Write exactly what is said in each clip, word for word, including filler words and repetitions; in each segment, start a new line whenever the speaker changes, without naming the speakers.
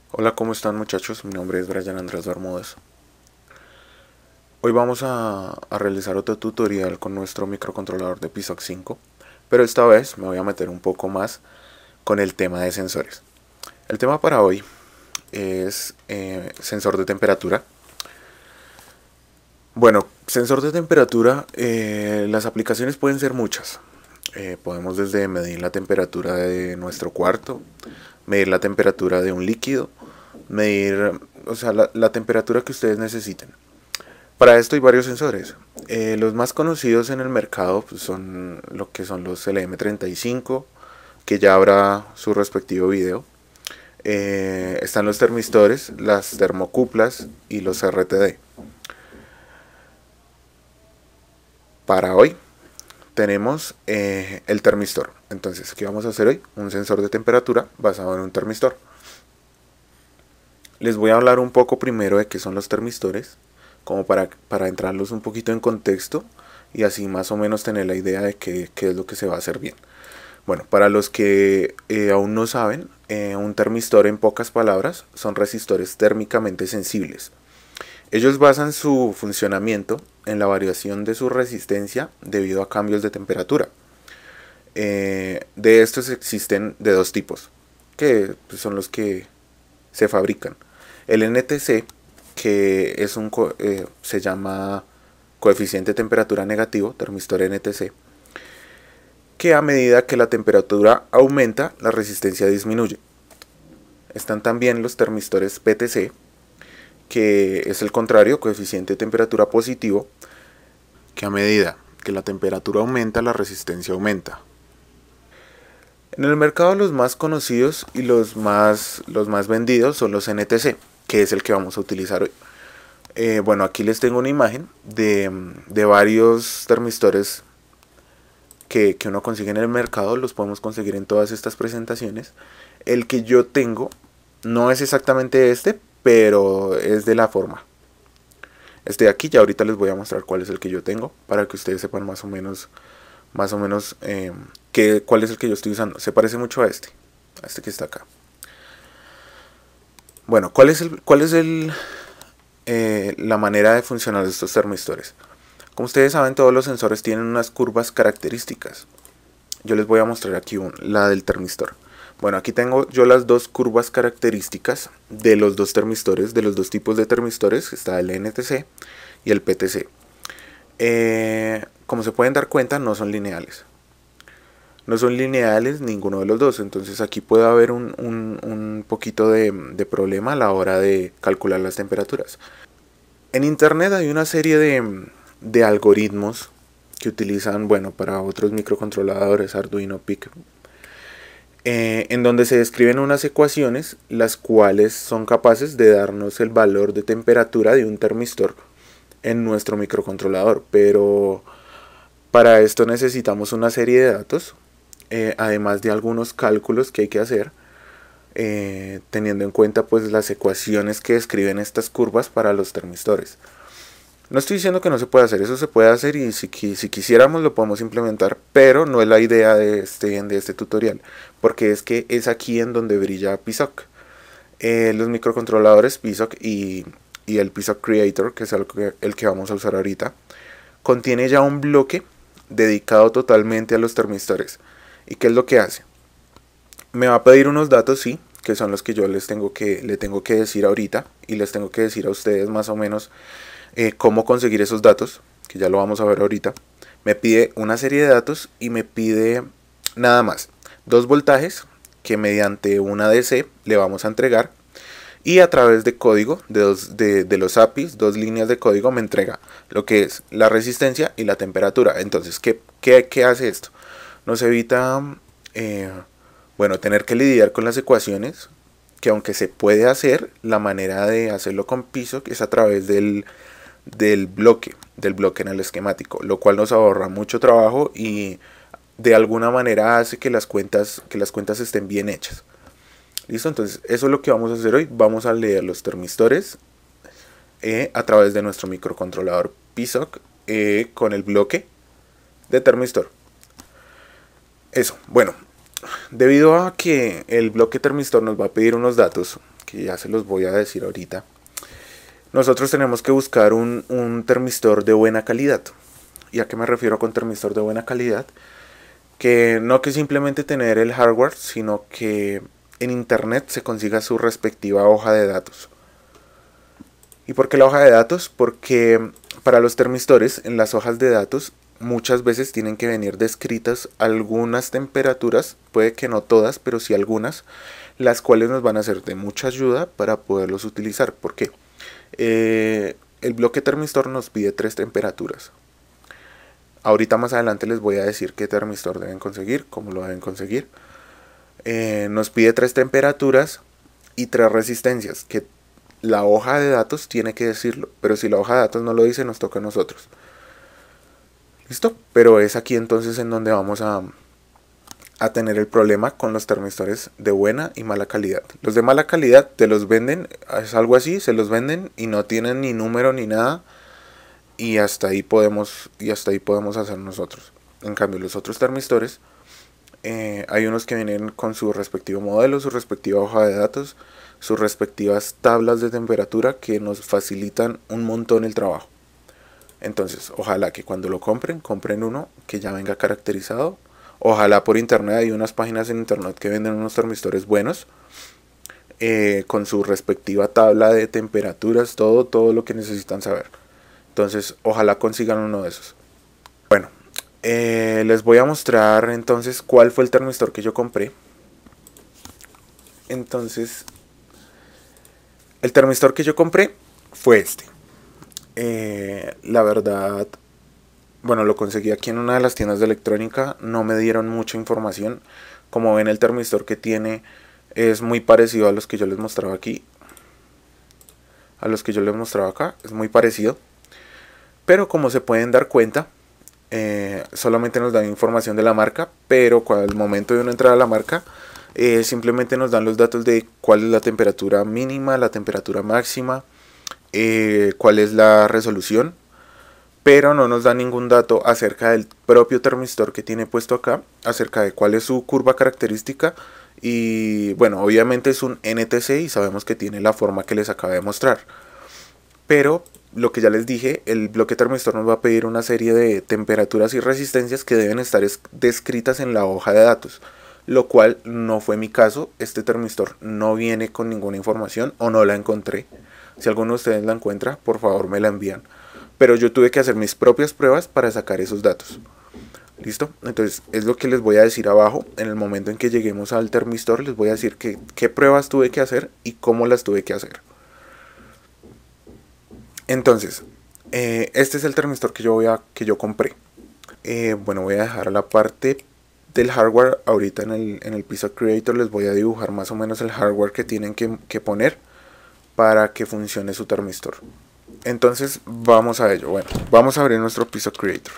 Hola, ¿cómo están muchachos? Mi nombre es Brian Andrés Bermúdez. Hoy vamos a, a realizar otro tutorial con nuestro microcontrolador de PISOC cinco, pero esta vez me voy a meter un poco más con el tema de sensores. El tema para hoy es eh, sensor de temperatura. Bueno, sensor de temperatura, eh, las aplicaciones pueden ser muchas. Eh, podemos desde medir la temperatura de nuestro cuarto, medir la temperatura de un líquido, medir, o sea, la, la temperatura que ustedes necesiten. Para esto hay varios sensores. Eh, los más conocidos en el mercado pues, son lo que son los L M treinta y cinco, que ya habrá su respectivo video. Eh, están los termistores, las termocuplas y los R T D. Para hoy tenemos eh, el termistor. Entonces, ¿qué vamos a hacer hoy? Un sensor de temperatura basado en un termistor. Les voy a hablar un poco primero de qué son los termistores, como para, para entrarlos un poquito en contexto y así más o menos tener la idea de qué, qué es lo que se va a hacer bien. Bueno, para los que eh, aún no saben, eh, un termistor en pocas palabras son resistores térmicamente sensibles. Ellos basan su funcionamiento en la variación de su resistencia debido a cambios de temperatura. Eh, de estos existen de dos tipos, que pues, son los que se fabrican. El N T C, que es un eh, se llama coeficiente de temperatura negativo, termistor N T C, que a medida que la temperatura aumenta, la resistencia disminuye. Están también los termistores P T C, que es el contrario, coeficiente de temperatura positivo, que a medida que la temperatura aumenta, la resistencia aumenta. En el mercado los más conocidos y los más, los más vendidos son los N T C, que es el que vamos a utilizar hoy. Eh, bueno, aquí les tengo una imagen de, de varios termistores que, que uno consigue en el mercado, los podemos conseguir en todas estas presentaciones. El que yo tengo no es exactamente este, pero es de la forma. Este de aquí, ya ahorita les voy a mostrar cuál es el que yo tengo, para que ustedes sepan más o menos, más o menos eh, que, cuál es el que yo estoy usando. Se parece mucho a este, a este que está acá. Bueno, ¿cuál es, el, cuál es el, eh, la manera de funcionar de estos termistores? Como ustedes saben, todos los sensores tienen unas curvas características. Yo les voy a mostrar aquí un, la del termistor. Bueno, aquí tengo yo las dos curvas características de los dos termistores, de los dos tipos de termistores. Está el N T C y el P T C. Eh, como se pueden dar cuenta, no son lineales. No son lineales ninguno de los dos, entonces aquí puede haber un, un, un poquito de, de problema a la hora de calcular las temperaturas. En internet hay una serie de, de algoritmos que utilizan, bueno, para otros microcontroladores, Arduino, P I C, eh, en donde se describen unas ecuaciones las cuales son capaces de darnos el valor de temperatura de un termistor en nuestro microcontrolador, pero para esto necesitamos una serie de datos, eh, además de algunos cálculos que hay que hacer, eh, teniendo en cuenta pues las ecuaciones que describen estas curvas para los termistores. No estoy diciendo que no se pueda hacer, eso se puede hacer y si, si quisiéramos lo podemos implementar, pero no es la idea de este, de este tutorial, porque es que es aquí en donde brilla PISOC. Eh, los microcontroladores PISOC y, y el PISOC Creator, que es el que, el que vamos a usar ahorita, contiene ya un bloque dedicado totalmente a los termistores. ¿Y qué es lo que hace? Me va a pedir unos datos, sí, que son los que yo les tengo que, le tengo que decir ahorita, y les tengo que decir a ustedes más o menos eh, cómo conseguir esos datos, que ya lo vamos a ver ahorita. Me pide una serie de datos y me pide nada más dos voltajes que mediante una D C le vamos a entregar, y a través de código de, dos, de, de los A P Is, dos líneas de código, me entrega lo que es la resistencia y la temperatura. Entonces, ¿qué, qué, qué hace esto? Nos evita eh, bueno, tener que lidiar con las ecuaciones, que aunque se puede hacer, la manera de hacerlo con PISOC es a través del, del bloque, del bloque en el esquemático, lo cual nos ahorra mucho trabajo y de alguna manera hace que las cuentas, que las cuentas estén bien hechas. ¿Listo? Entonces, eso es lo que vamos a hacer hoy. Vamos a leer los termistores eh, a través de nuestro microcontrolador PISOC eh, con el bloque de termistor. Eso, bueno, debido a que el bloque termistor nos va a pedir unos datos, que ya se los voy a decir ahorita, nosotros tenemos que buscar un, un termistor de buena calidad. ¿Y a qué me refiero con termistor de buena calidad? Que no que simplemente tener el hardware, sino que en internet se consiga su respectiva hoja de datos. ¿Y por qué la hoja de datos? Porque para los termistores, en las hojas de datos, muchas veces tienen que venir descritas algunas temperaturas, puede que no todas, pero sí algunas, las cuales nos van a ser de mucha ayuda para poderlos utilizar. ¿Por qué? Eh, el bloque termistor nos pide tres temperaturas. Ahorita más adelante les voy a decir qué termistor deben conseguir, cómo lo deben conseguir. Eh, nos pide tres temperaturas y tres resistencias, que la hoja de datos tiene que decirlo, pero si la hoja de datos no lo dice, nos toca a nosotros. ¿Listo? Pero es aquí entonces en donde vamos a, a tener el problema con los termistores de buena y mala calidad. Los de mala calidad te los venden, es algo así, se los venden y no tienen ni número ni nada. Y hasta ahí podemos, y hasta ahí podemos hacer nosotros. En cambio, los otros termistores, eh, hay unos que vienen con su respectivo modelo, su respectiva hoja de datos, sus respectivas tablas de temperatura que nos facilitan un montón el trabajo. Entonces, ojalá que cuando lo compren, compren uno que ya venga caracterizado. Ojalá por internet, hay unas páginas en internet que venden unos termistores buenos, eh, con su respectiva tabla de temperaturas, todo, todo lo que necesitan saber. Entonces, ojalá consigan uno de esos. Bueno, eh, les voy a mostrar entonces cuál fue el termistor que yo compré. Entonces, el termistor que yo compré fue este. Eh, la verdad, bueno, lo conseguí aquí en una de las tiendas de electrónica. No me dieron mucha información. Como ven, el termistor que tiene es muy parecido a los que yo les mostraba aquí. A los que yo les mostraba acá. Es muy parecido. Pero como se pueden dar cuenta, eh, solamente nos dan información de la marca, pero al momento de uno entrar a la marca, eh, simplemente nos dan los datos de cuál es la temperatura mínima, la temperatura máxima, eh, cuál es la resolución, pero no nos da ningún dato acerca del propio termistor que tiene puesto acá, acerca de cuál es su curva característica. Y bueno, obviamente es un N T C y sabemos que tiene la forma que les acabé de mostrar, pero lo que ya les dije, el bloque termistor nos va a pedir una serie de temperaturas y resistencias que deben estar descritas en la hoja de datos, lo cual no fue mi caso. Este termistor no viene con ninguna información o no la encontré. Si alguno de ustedes la encuentra, por favor me la envían. Pero yo tuve que hacer mis propias pruebas para sacar esos datos. ¿Listo? Entonces es lo que les voy a decir abajo. En el momento en que lleguemos al termistor les voy a decir que, qué pruebas tuve que hacer y cómo las tuve que hacer. Entonces, eh, este es el termistor que yo, voy a, que yo compré. Eh, bueno, voy a dejar la parte del hardware ahorita en el, en el piso creator. Les voy a dibujar más o menos el hardware que tienen que, que poner para que funcione su termistor. Entonces, vamos a ello. Bueno, vamos a abrir nuestro piso creator.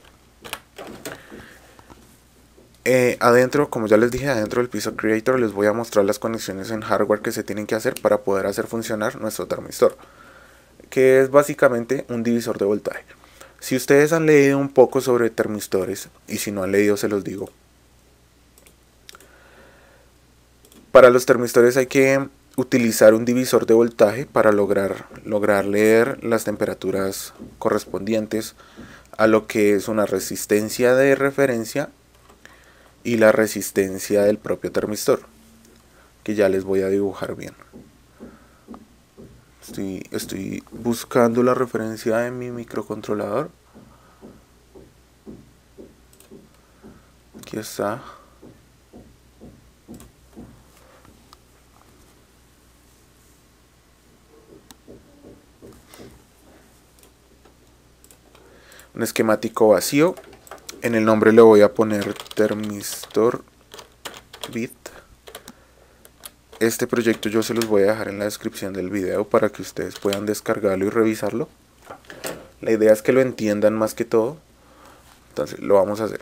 Eh, adentro, como ya les dije, adentro del piso creator les voy a mostrar las conexiones en hardware que se tienen que hacer para poder hacer funcionar nuestro termistor, que es básicamente un divisor de voltaje. Si ustedes han leído un poco sobre termistores, y si no han leído se los digo, para los termistores hay que utilizar un divisor de voltaje para lograr, lograr leer las temperaturas correspondientes a lo que es una resistencia de referencia y la resistencia del propio termistor, que ya les voy a dibujar bien. Estoy, estoy buscando la referencia de mi microcontrolador. Aquí está. Un esquemático vacío. En el nombre le voy a poner termistor bit. Este proyecto yo se los voy a dejar en la descripción del video para que ustedes puedan descargarlo y revisarlo. La idea es que lo entiendan más que todo. Entonces lo vamos a hacer.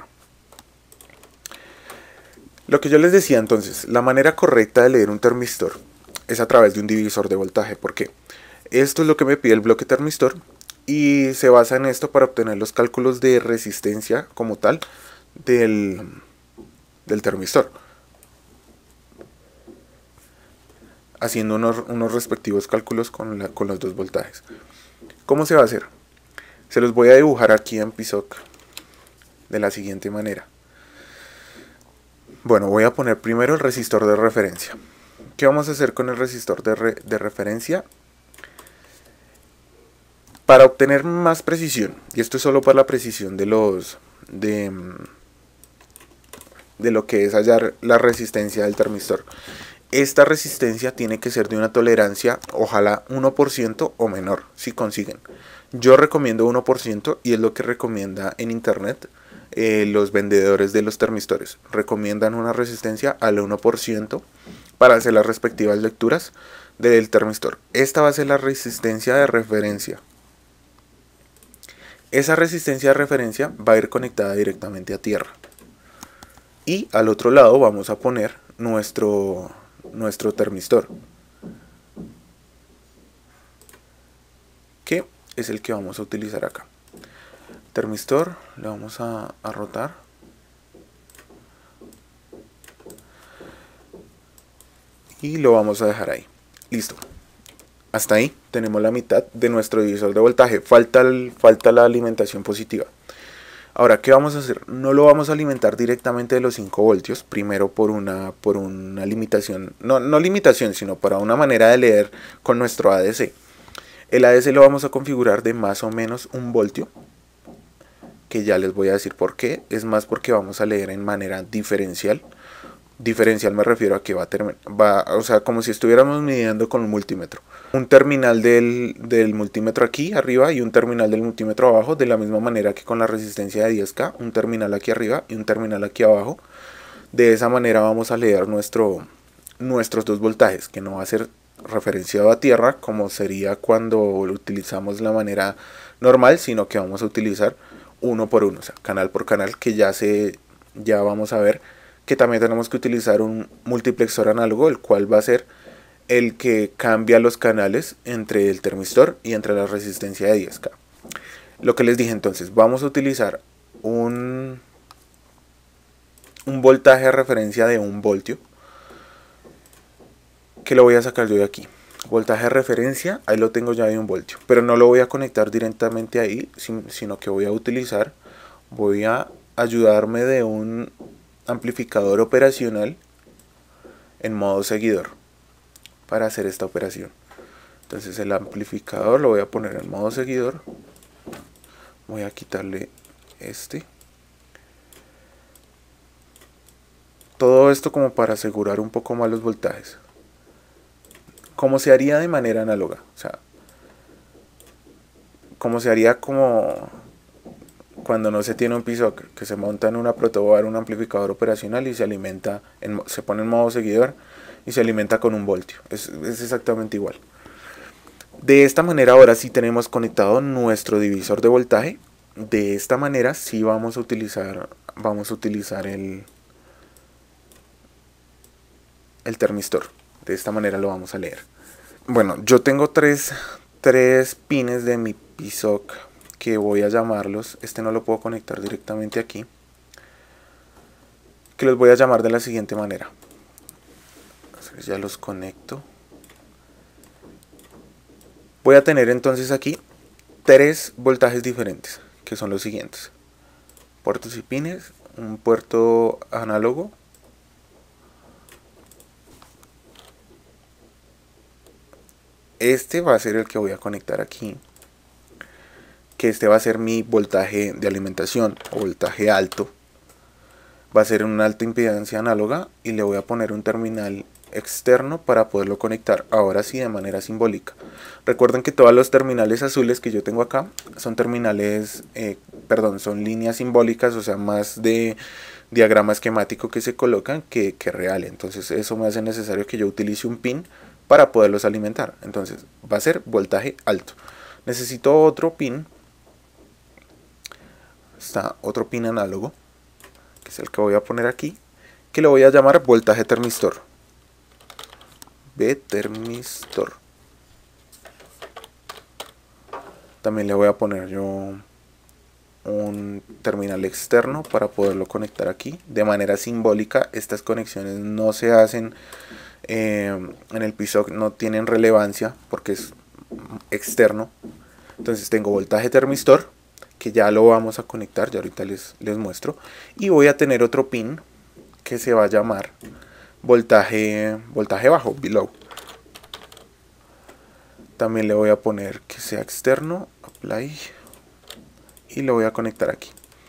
Lo que yo les decía entonces, la manera correcta de leer un termistor es a través de un divisor de voltaje. ¿Por qué? Esto es lo que me pide el bloque termistor y se basa en esto para obtener los cálculos de resistencia como tal del, del termistor. haciendo unos, unos respectivos cálculos con, la, con los dos voltajes. ¿Cómo se va a hacer? Se los voy a dibujar aquí en P I S O C de la siguiente manera. Bueno, voy a poner primero el resistor de referencia. ¿Qué vamos a hacer con el resistor de, re, de referencia? Para obtener más precisión, y esto es solo para la precisión de los de, de lo que es hallar la resistencia del termistor. Esta resistencia tiene que ser de una tolerancia, ojalá uno por ciento o menor, si consiguen. Yo recomiendo uno por ciento y es lo que recomienda en internet eh, los vendedores de los termistores. Recomiendan una resistencia al uno por ciento para hacer las respectivas lecturas del termistor. Esta va a ser la resistencia de referencia. Esa resistencia de referencia va a ir conectada directamente a tierra. Y al otro lado vamos a poner nuestro, nuestro termistor, que es el que vamos a utilizar acá. Termistor, le vamos a, a rotar. Y lo vamos a dejar ahí. Listo. Hasta ahí tenemos la mitad de nuestro divisor de voltaje. Falta, el, falta la alimentación positiva. Ahora, ¿qué vamos a hacer? No lo vamos a alimentar directamente de los cinco voltios. Primero por una, por una limitación. No, no limitación, sino para una manera de leer con nuestro A D C. El A D C lo vamos a configurar de más o menos un voltio. Que ya les voy a decir por qué. Es más porque vamos a leer en manera diferencial. Diferencial me refiero a que va a terminar, va, o sea, como si estuviéramos midiendo con un multímetro. Un terminal del, del multímetro aquí arriba y un terminal del multímetro abajo, de la misma manera que con la resistencia de diez K, un terminal aquí arriba y un terminal aquí abajo. De esa manera vamos a leer nuestro, nuestros dos voltajes, que no va a ser referenciado a tierra como sería cuando utilizamos la manera normal, sino que vamos a utilizar uno por uno, o sea, canal por canal, que ya, se, ya vamos a ver que también tenemos que utilizar un multiplexor análogo, el cual va a ser el que cambia los canales entre el termistor y entre la resistencia de diez K. Lo que les dije entonces, vamos a utilizar un, un voltaje de referencia de un voltio, que lo voy a sacar yo de aquí. Voltaje de referencia, ahí lo tengo ya de un voltio, pero no lo voy a conectar directamente ahí, sino que voy a utilizar, voy a ayudarme de un amplificador operacional en modo seguidor para hacer esta operación. Entonces el amplificador lo voy a poner en modo seguidor, voy a quitarle este, todo esto como para asegurar un poco más los voltajes, como se haría de manera análoga, o sea, como se haría como cuando no se tiene un P I S O C, que se monta en una protoboard un amplificador operacional y se alimenta, en, se pone en modo seguidor y se alimenta con un voltio. Es, es exactamente igual. De esta manera ahora sí tenemos conectado nuestro divisor de voltaje. De esta manera sí vamos a utilizar, vamos a utilizar el, el termistor. De esta manera lo vamos a leer. Bueno, yo tengo tres, tres pines de mi P I S O C, que voy a llamarlos, este no lo puedo conectar directamente aquí, que los voy a llamar de la siguiente manera. Entonces ya los conecto. Voy a tener entonces aquí tres voltajes diferentes, que son los siguientes: puertos y pines, un puerto análogo, este va a ser el que voy a conectar aquí, que este va a ser mi voltaje de alimentación o voltaje alto, va a ser una alta impedancia análoga, y le voy a poner un terminal externo para poderlo conectar ahora sí de manera simbólica. Recuerden que todos los terminales azules que yo tengo acá son terminales, eh, perdón, son líneas simbólicas, o sea, más de diagrama esquemático que se colocan que, que real. Entonces eso me hace necesario que yo utilice un pin para poderlos alimentar. Entonces va a ser voltaje alto. Necesito otro pin. Está otro pin análogo, que es el que voy a poner aquí, que lo voy a llamar voltaje termistor. B termistor. También le voy a poner yo un terminal externo para poderlo conectar aquí. De manera simbólica, estas conexiones no se hacen eh, en el P I S O C no tienen relevancia porque es externo. Entonces tengo voltaje termistor, que ya lo vamos a conectar, ya ahorita les, les muestro. Y voy a tener otro pin que se va a llamar voltaje, voltaje bajo, below. También le voy a poner que sea externo, apply, y lo voy a conectar aquí.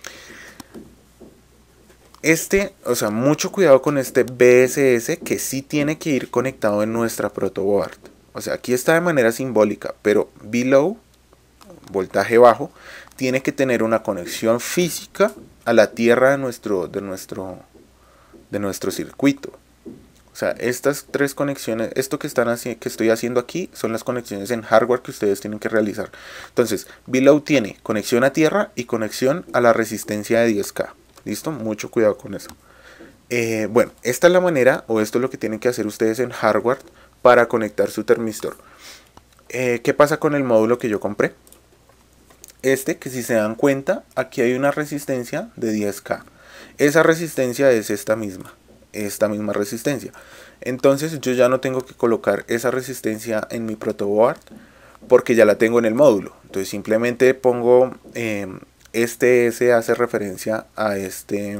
Este, o sea, mucho cuidado con este B S S, que sí tiene que ir conectado en nuestra protoboard. O sea, aquí está de manera simbólica, pero below, voltaje bajo, tiene que tener una conexión física a la tierra de nuestro, de nuestro, de nuestro circuito. O sea, estas tres conexiones, esto que, están así, que estoy haciendo aquí, son las conexiones en hardware que ustedes tienen que realizar. Entonces, below tiene conexión a tierra y conexión a la resistencia de diez K. ¿Listo? Mucho cuidado con eso. Eh, bueno, esta es la manera, o esto es lo que tienen que hacer ustedes en hardware para conectar su termistor. Eh, ¿Qué pasa con el módulo que yo compré? Este, que si se dan cuenta, aquí hay una resistencia de diez K. Esa resistencia es esta misma, esta misma resistencia. Entonces yo ya no tengo que colocar esa resistencia en mi protoboard porque ya la tengo en el módulo. Entonces simplemente pongo, eh, este S hace referencia a este,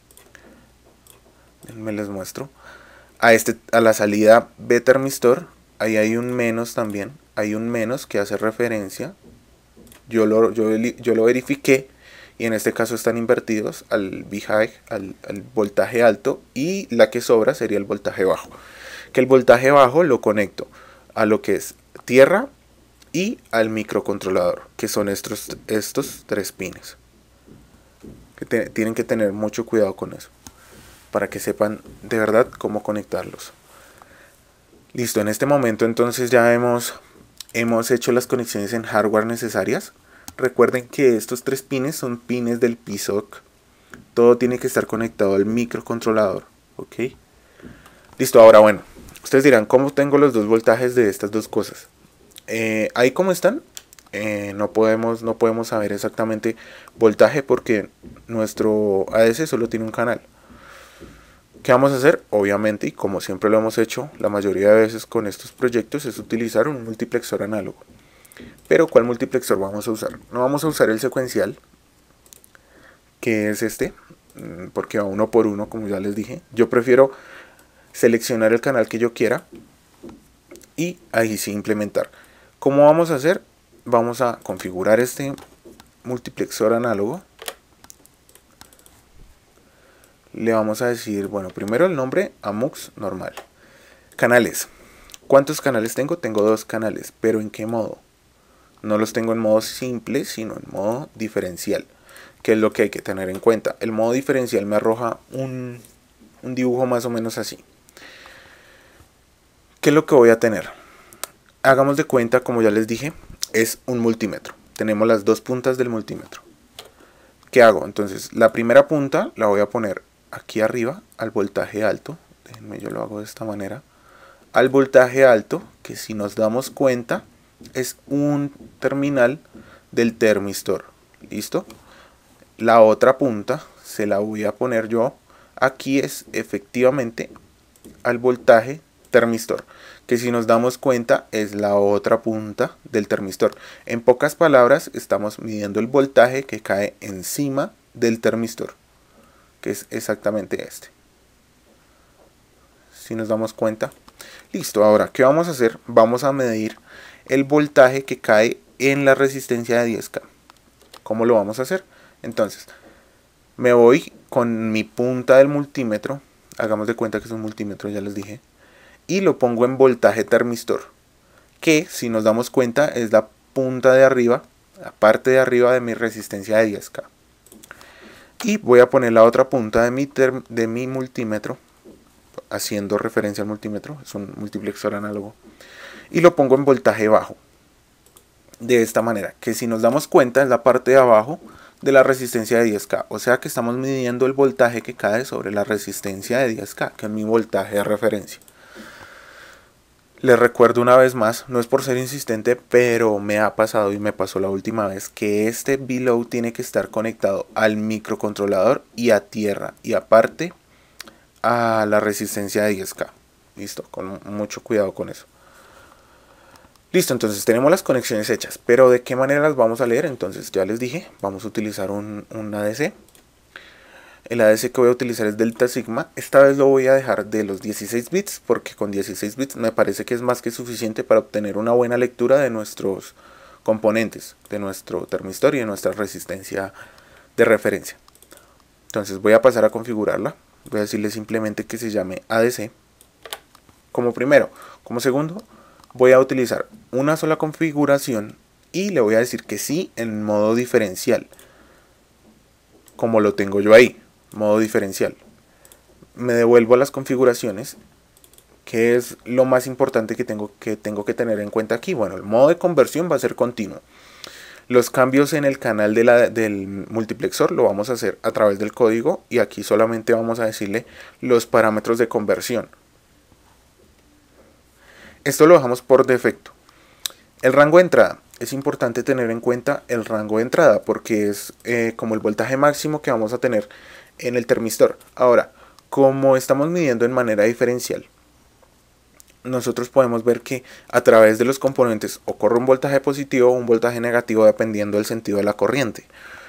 me les muestro, a, este, a la salida B termistor. Ahí hay un menos también, hay un menos que hace referencia. Yo lo, yo, yo lo verifiqué y en este caso están invertidos al V high, al, al voltaje alto, y la que sobra sería el voltaje bajo. Que el voltaje bajo lo conecto a lo que es tierra y al microcontrolador, que son estos, estos tres pines. Que te, tienen que tener mucho cuidado con eso, para que sepan de verdad cómo conectarlos. Listo, en este momento entonces ya hemos... Hemos hecho las conexiones en hardware necesarias. Recuerden que estos tres pines son pines del P I S O C. Todo tiene que estar conectado al microcontrolador. ¿Ok? Listo, ahora bueno. Ustedes dirán, ¿cómo tengo los dos voltajes de estas dos cosas? Eh, ahí como están, eh, no, podemos, no podemos saber exactamente voltaje porque nuestro A D C solo tiene un canal. ¿Qué vamos a hacer? Obviamente, y como siempre lo hemos hecho la mayoría de veces con estos proyectos, es utilizar un multiplexor análogo. Pero ¿cuál multiplexor vamos a usar? No vamos a usar el secuencial, que es este, porque va uno por uno, como ya les dije. Yo prefiero seleccionar el canal que yo quiera y ahí sí implementar. ¿Cómo vamos a hacer? Vamos a configurar este multiplexor análogo. Le vamos a decir, bueno, primero el nombre, AMUX normal. Canales. ¿Cuántos canales tengo? Tengo dos canales, pero ¿en qué modo? No los tengo en modo simple, sino en modo diferencial, que es lo que hay que tener en cuenta. El modo diferencial me arroja un, un dibujo más o menos así. ¿Qué es lo que voy a tener? Hagamos de cuenta, como ya les dije, es un multímetro. Tenemos las dos puntas del multímetro. ¿Qué hago? Entonces, la primera punta la voy a poner aquí arriba al voltaje alto. Déjenme, yo lo hago de esta manera. Al voltaje alto, que si nos damos cuenta es un terminal del termistor. ¿Listo? La otra punta se la voy a poner yo. Aquí es efectivamente al voltaje termistor, que si nos damos cuenta es la otra punta del termistor. En pocas palabras, estamos midiendo el voltaje que cae encima del termistor, que es exactamente este. Si nos damos cuenta. Listo, ahora, ¿qué vamos a hacer? Vamos a medir el voltaje que cae en la resistencia de diez K. ¿Cómo lo vamos a hacer? Entonces, me voy con mi punta del multímetro. Hagamos de cuenta que es un multímetro, ya les dije. Y lo pongo en voltaje termistor, que si nos damos cuenta es la punta de arriba, la parte de arriba de mi resistencia de diez K. Y voy a poner la otra punta de mi, de mi multímetro, haciendo referencia al multímetro, es un multiplexor análogo, y lo pongo en voltaje bajo, de esta manera, que si nos damos cuenta es la parte de abajo de la resistencia de diez K, o sea que estamos midiendo el voltaje que cae sobre la resistencia de diez K, que es mi voltaje de referencia. Les recuerdo una vez más, no es por ser insistente, pero me ha pasado y me pasó la última vez, que este below tiene que estar conectado al microcontrolador y a tierra, y aparte a la resistencia de diez K. Listo, con mucho cuidado con eso. Listo, entonces tenemos las conexiones hechas, pero ¿de qué manera las vamos a leer? Entonces ya les dije, vamos a utilizar un, un A D C. El A D C que voy a utilizar es delta sigma. Esta vez lo voy a dejar de los dieciséis bits, porque con dieciséis bits me parece que es más que suficiente para obtener una buena lectura de nuestros componentes, de nuestro termistor y de nuestra resistencia de referencia. Entonces voy a pasar a configurarla. Voy a decirle simplemente que se llame A D C como primero. Como segundo, voy a utilizar una sola configuración y le voy a decir que sí en modo diferencial, como lo tengo yo ahí, modo diferencial. Me devuelvo a las configuraciones, que es lo más importante que tengo que, tengo que tener en cuenta aquí. Bueno, el modo de conversión va a ser continuo. Los cambios en el canal de la, del multiplexor lo vamos a hacer a través del código, y aquí solamente vamos a decirle los parámetros de conversión. Esto lo dejamos por defecto. El rango de entrada. Es importante tener en cuenta el rango de entrada, porque es eh, como el voltaje máximo que vamos a tener en el termistor. Ahora, como estamos midiendo en manera diferencial, nosotros podemos ver que a través de los componentes ocurre un voltaje positivo o un voltaje negativo dependiendo del sentido de la corriente.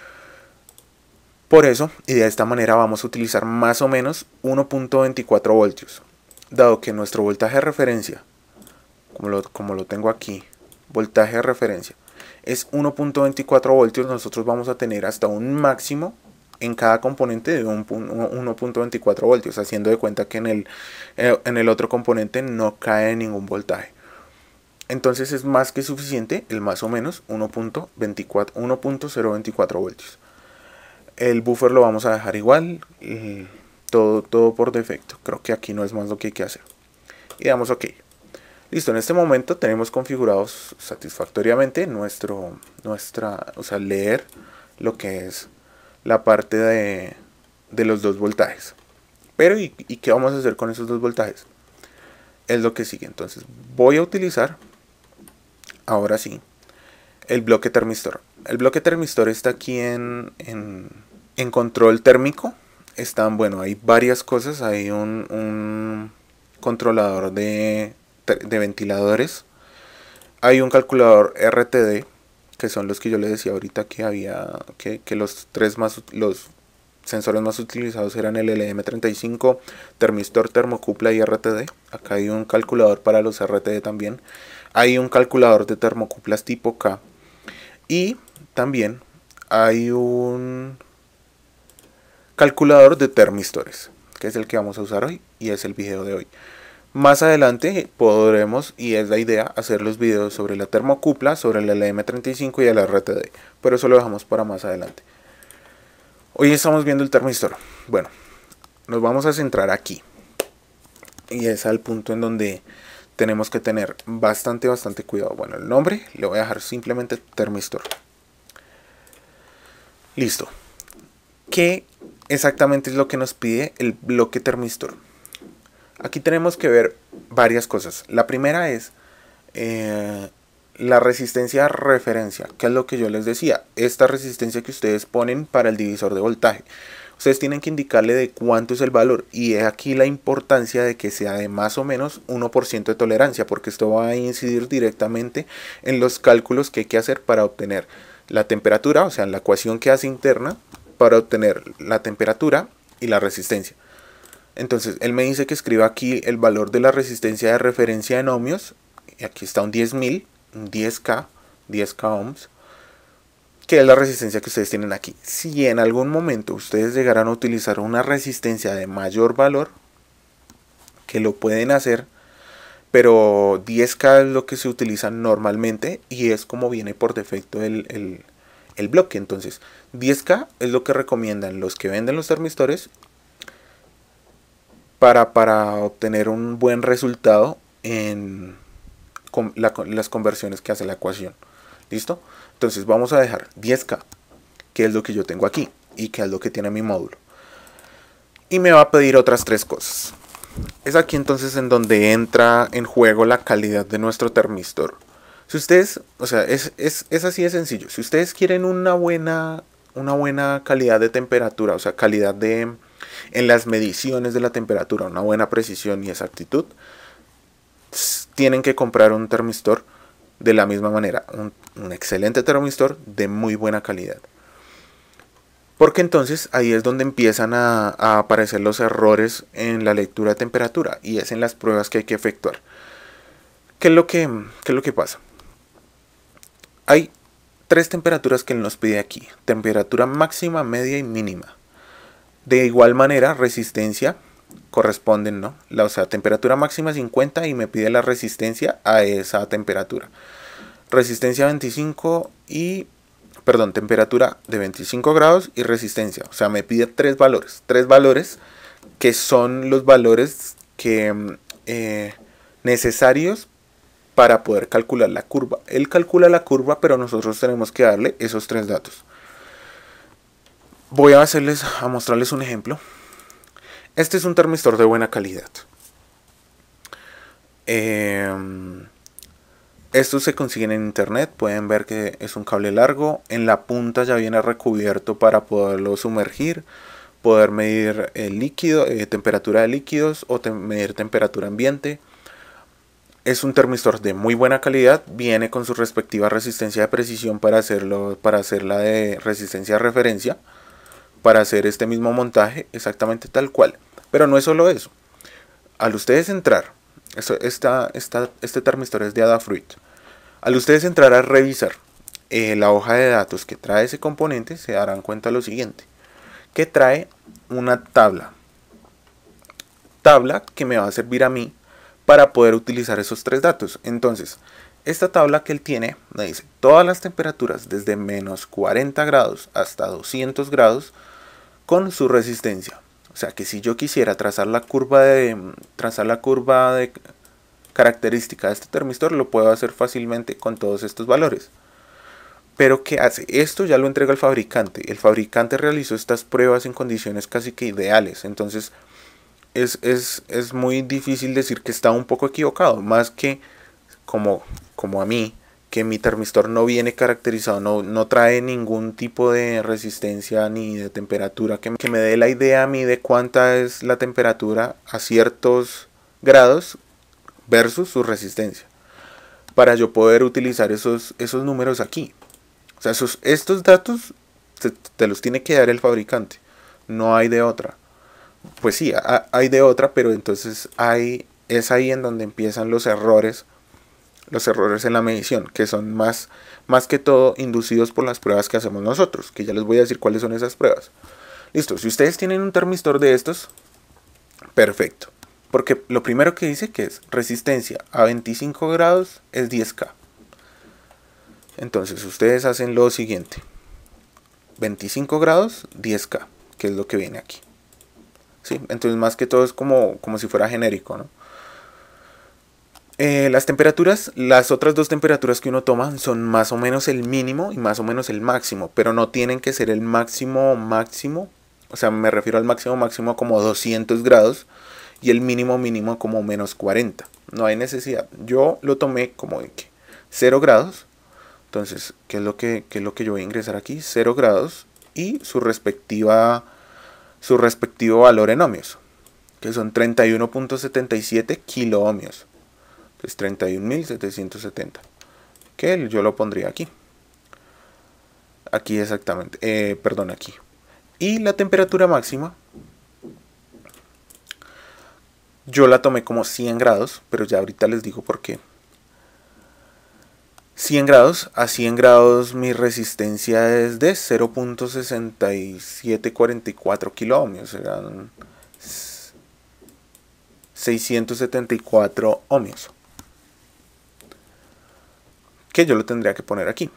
Por eso, y de esta manera, vamos a utilizar más o menos uno punto veinticuatro voltios. Dado que nuestro voltaje de referencia, como lo, como lo tengo aquí, voltaje de referencia es uno punto veinticuatro voltios, nosotros vamos a tener hasta un máximo en cada componente de uno punto veinticuatro voltios, haciendo de cuenta que en el, en el otro componente no cae ningún voltaje. Entonces es más que suficiente el más o menos uno punto cero veinticuatro voltios. El buffer lo vamos a dejar igual, todo, todo por defecto. Creo que aquí no es más lo que hay que hacer. Y damos OK. Listo, en este momento tenemos configurados satisfactoriamente nuestro, nuestra, o sea, leer lo que es la parte de, de los dos voltajes. Pero, ¿y, ¿y qué vamos a hacer con esos dos voltajes? Es lo que sigue. Entonces, voy a utilizar, ahora sí, el bloque termistor. El bloque termistor está aquí en, en, en control térmico. Están, bueno, hay varias cosas. Hay un, un controlador de... de ventiladores, hay un calculador R T D, que son los que yo les decía ahorita que había, que, que los tres más, los sensores más utilizados eran el L M treinta y cinco, termistor, termocupla y R T D. Acá hay un calculador para los R T D también, hay un calculador de termocuplas tipo K, y también hay un calculador de termistores, que es el que vamos a usar hoy y es el video de hoy. Más adelante podremos, y es la idea, hacer los videos sobre la termocupla, sobre el L M treinta y cinco y el R T D, pero eso lo dejamos para más adelante. Hoy estamos viendo el termistor. Bueno, nos vamos a centrar aquí, y es al punto en donde tenemos que tener bastante, bastante cuidado. Bueno, el nombre le voy a dejar simplemente termistor. Listo. ¿Qué exactamente es lo que nos pide el bloque termistor? Aquí tenemos que ver varias cosas. La primera es eh, la resistencia de referencia, que es lo que yo les decía. Esta resistencia que ustedes ponen para el divisor de voltaje. Ustedes tienen que indicarle de cuánto es el valor. Y es aquí la importancia de que sea de más o menos uno por ciento de tolerancia, porque esto va a incidir directamente en los cálculos que hay que hacer para obtener la temperatura, o sea, la ecuación que hace interna para obtener la temperatura y la resistencia. Entonces, él me dice que escriba aquí el valor de la resistencia de referencia en ohmios. Y aquí está un diez mil, un diez K, diez K ohms, que es la resistencia que ustedes tienen aquí. Si en algún momento ustedes llegaran a utilizar una resistencia de mayor valor, que lo pueden hacer, pero diez K es lo que se utiliza normalmente y es como viene por defecto el, el, el bloque. Entonces, diez K es lo que recomiendan los que venden los termistores Para, para obtener un buen resultado en con la, las conversiones que hace la ecuación. ¿Listo? Entonces vamos a dejar diez K, que es lo que yo tengo aquí y que es lo que tiene mi módulo. Y me va a pedir otras tres cosas. Es aquí entonces en donde entra en juego la calidad de nuestro termistor. Si ustedes, o sea, es, es, es así de sencillo. Si ustedes quieren una buena, una buena calidad de temperatura, o sea, calidad de En las mediciones de la temperatura, una buena precisión y exactitud, tienen que comprar un termistor de la misma manera, un, un excelente termistor de muy buena calidad. Porque entonces ahí es donde empiezan a, a aparecer los errores en la lectura de temperatura, y es en las pruebas que hay que efectuar. ¿Qué es lo que, qué es lo que pasa? Hay tres temperaturas que él nos pide aquí: temperatura máxima, media y mínima. De igual manera, resistencia corresponden, ¿no? La, o sea, temperatura máxima cincuenta y me pide la resistencia a esa temperatura. Resistencia veinticinco y... Perdón, temperatura de veinticinco grados y resistencia. O sea, me pide tres valores. Tres valores que son los valores que eh, necesarios para poder calcular la curva. Él calcula la curva, pero nosotros tenemos que darle esos tres datos. Voy a hacerles, a mostrarles un ejemplo. Este es un termistor de buena calidad. Eh, estos se consiguen en internet. Pueden ver que es un cable largo. En la punta ya viene recubierto para poderlo sumergir, poder medir el líquido, eh, temperatura de líquidos o te medir temperatura ambiente. Es un termistor de muy buena calidad. Viene con su respectiva resistencia de precisión para hacerlo, para hacerla de resistencia de referencia, para hacer este mismo montaje exactamente tal cual. Pero no es solo eso. Al ustedes entrar, esto, esta, esta, este termistor es de Adafruit. Al ustedes entrar a revisar eh, la hoja de datos que trae ese componente, se darán cuenta de lo siguiente: que trae una tabla. Tabla que me va a servir a mí para poder utilizar esos tres datos. Entonces, esta tabla que él tiene me dice todas las temperaturas desde menos cuarenta grados hasta doscientos grados con su resistencia. O sea que si yo quisiera trazar la curva de trazar la curva de característica de este termistor, lo puedo hacer fácilmente con todos estos valores. Pero ¿qué hace? Esto ya lo entrega el fabricante. El fabricante realizó estas pruebas en condiciones casi que ideales. Entonces es, es, es muy difícil decir que está un poco equivocado. Más que como, como a mí, que mi termistor no viene caracterizado, no, no trae ningún tipo de resistencia ni de temperatura que me, que me dé la idea a mí de cuánta es la temperatura a ciertos grados versus su resistencia, para yo poder utilizar esos, esos números aquí. O sea, esos, estos datos te, te los tiene que dar el fabricante, no hay de otra. Pues sí, hay de otra, pero entonces hay, es ahí en donde empiezan los errores los errores en la medición, que son más, más que todo inducidos por las pruebas que hacemos nosotros, que ya les voy a decir cuáles son esas pruebas. Listo, si ustedes tienen un termistor de estos, perfecto, porque lo primero que dice que es resistencia a veinticinco grados es diez K. Entonces ustedes hacen lo siguiente: veinticinco grados, diez K, que es lo que viene aquí. ¿Sí? Entonces más que todo es como, como si fuera genérico, ¿no? Eh, las temperaturas, las otras dos temperaturas que uno toma son más o menos el mínimo y más o menos el máximo, pero no tienen que ser el máximo máximo, o sea, me refiero al máximo máximo como doscientos grados y el mínimo mínimo como menos cuarenta. No hay necesidad. Yo lo tomé como de que cero grados. Entonces, ¿qué es lo que, qué es lo que yo voy a ingresar aquí? cero grados y su respectiva su respectivo valor en ohmios, que son treinta y uno punto setenta y siete kiloohmios. Entonces treinta y un mil setecientos setenta, que yo lo pondría aquí. Aquí exactamente, eh, perdón, aquí. Y la temperatura máxima, yo la tomé como cien grados, pero ya ahorita les digo por qué. cien grados, a cien grados mi resistencia es de cero punto sesenta y siete cuarenta y cuatro kiloohmios, serán seiscientos setenta y cuatro ohmios, que yo lo tendría que poner aquí.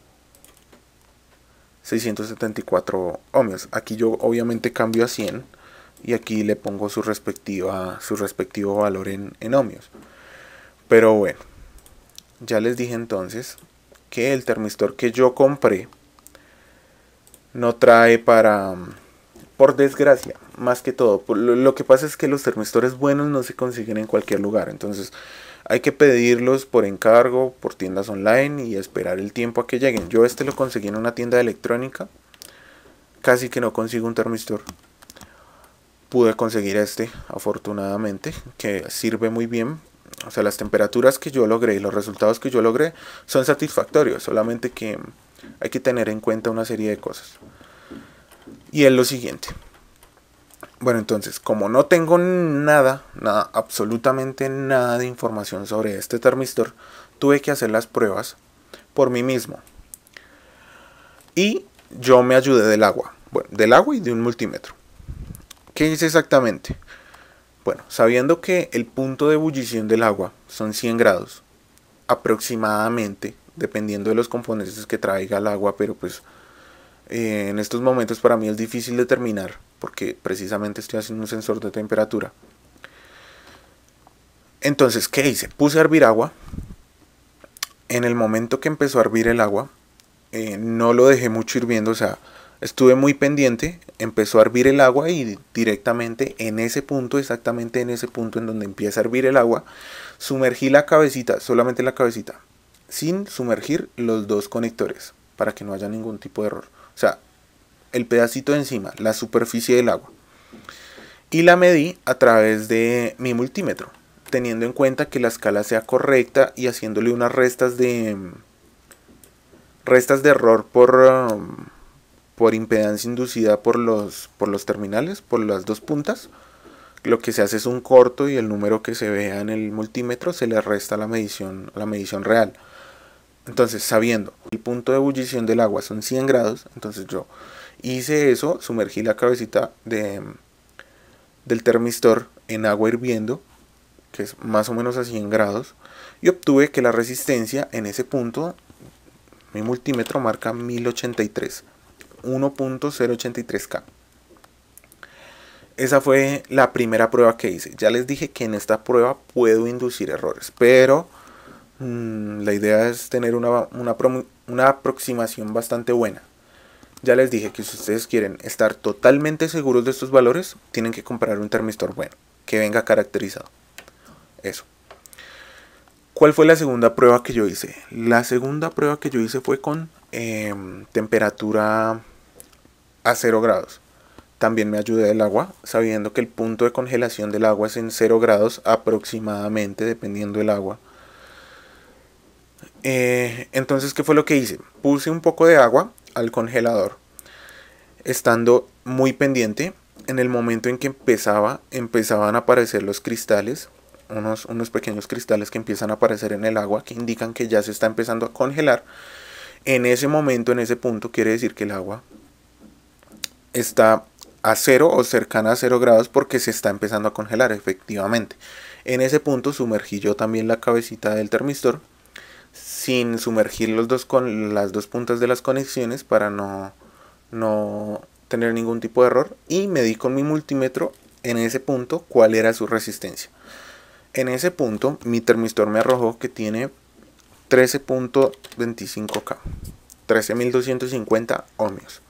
seiscientos setenta y cuatro ohmios. Aquí yo obviamente cambio a cien y aquí le pongo su respectiva su respectivo valor en, en ohmios. Pero bueno, ya les dije entonces que el termistor que yo compré no trae para, por desgracia, más que todo, lo que pasa es que los termistores buenos no se consiguen en cualquier lugar. Entonces hay que pedirlos por encargo, por tiendas online y esperar el tiempo a que lleguen. Yo este lo conseguí en una tienda de electrónica. Casi que no consigo un termistor. pude conseguir este, afortunadamente, que sirve muy bien. O sea, las temperaturas que yo logré y los resultados que yo logré son satisfactorios, solamente que hay que tener en cuenta una serie de cosas. Y es lo siguiente. Bueno, entonces, como no tengo nada, nada, absolutamente nada de información sobre este termistor, tuve que hacer las pruebas por mí mismo. Y yo me ayudé del agua, bueno, del agua y de un multímetro. ¿Qué hice exactamente? Bueno, sabiendo que el punto de ebullición del agua son cien grados, aproximadamente, dependiendo de los componentes que traiga el agua, pero pues eh, en estos momentos para mí es difícil determinar, porque precisamente estoy haciendo un sensor de temperatura. Entonces, ¿qué hice? Puse a hervir agua. En el momento que empezó a hervir el agua, eh, no lo dejé mucho hirviendo, o sea, estuve muy pendiente, empezó a hervir el agua y directamente en ese punto, exactamente en ese punto en donde empieza a hervir el agua, sumergí la cabecita, solamente la cabecita, sin sumergir los dos conectores, para que no haya ningún tipo de error. O sea, el pedacito de encima, la superficie del agua. Y la medí a través de mi multímetro, teniendo en cuenta que la escala sea correcta y haciéndole unas restas de restas de error por, um, por impedancia inducida por los, por los terminales, por las dos puntas. Lo que se hace es un corto y el número que se vea en el multímetro se le resta a la medición, a la medición real. Entonces, sabiendo el punto de ebullición del agua son cien grados, entonces yo hice eso, sumergí la cabecita de, del termistor en agua hirviendo, que es más o menos a cien grados, y obtuve que la resistencia en ese punto, mi multímetro marca mil ochenta y tres, uno punto cero ochenta y tres K. Esa fue la primera prueba que hice. Ya les dije que en esta prueba puedo inducir errores, pero mmm, la idea es tener una, una, una aproximación bastante buena. Ya les dije que si ustedes quieren estar totalmente seguros de estos valores, tienen que comprar un termistor bueno, que venga caracterizado. Eso. ¿Cuál fue la segunda prueba que yo hice? La segunda prueba que yo hice fue con eh, temperatura a cero grados. También me ayudé del agua, sabiendo que el punto de congelación del agua es en cero grados aproximadamente, dependiendo del agua. Eh, entonces, ¿qué fue lo que hice? Puse un poco de agua al congelador, estando muy pendiente. En el momento en que empezaba, empezaban a aparecer los cristales, unos, unos pequeños cristales que empiezan a aparecer en el agua, que indican que ya se está empezando a congelar. En ese momento, en ese punto, quiere decir que el agua está a cero o cercana a cero grados porque se está empezando a congelar, efectivamente. En ese punto sumergí yo también la cabecita del termistor, sin sumergir los dos con las dos puntas de las conexiones para no, no tener ningún tipo de error, y medí con mi multímetro en ese punto cuál era su resistencia. En ese punto mi termistor me arrojó que tiene trece punto veinticinco K, trece mil doscientos cincuenta ohmios.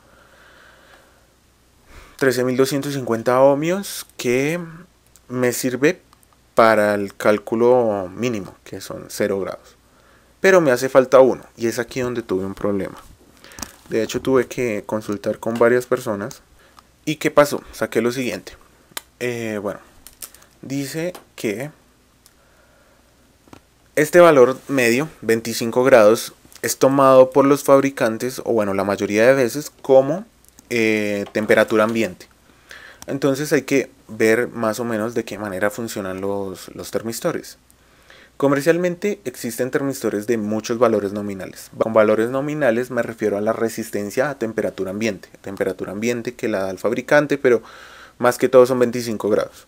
trece mil doscientos cincuenta ohmios que me sirve para el cálculo mínimo, que son cero grados. Pero me hace falta uno, y es aquí donde tuve un problema. De hecho, tuve que consultar con varias personas. ¿Y qué pasó? Saqué lo siguiente. Eh, bueno, dice que este valor medio, veinticinco grados, es tomado por los fabricantes, o bueno, la mayoría de veces, como eh, temperatura ambiente. Entonces hay que ver más o menos de qué manera funcionan los, los termistores. Comercialmente existen termistores de muchos valores nominales. Con valores nominales me refiero a la resistencia a temperatura ambiente. Temperatura ambiente que la da el fabricante, pero más que todo son veinticinco grados.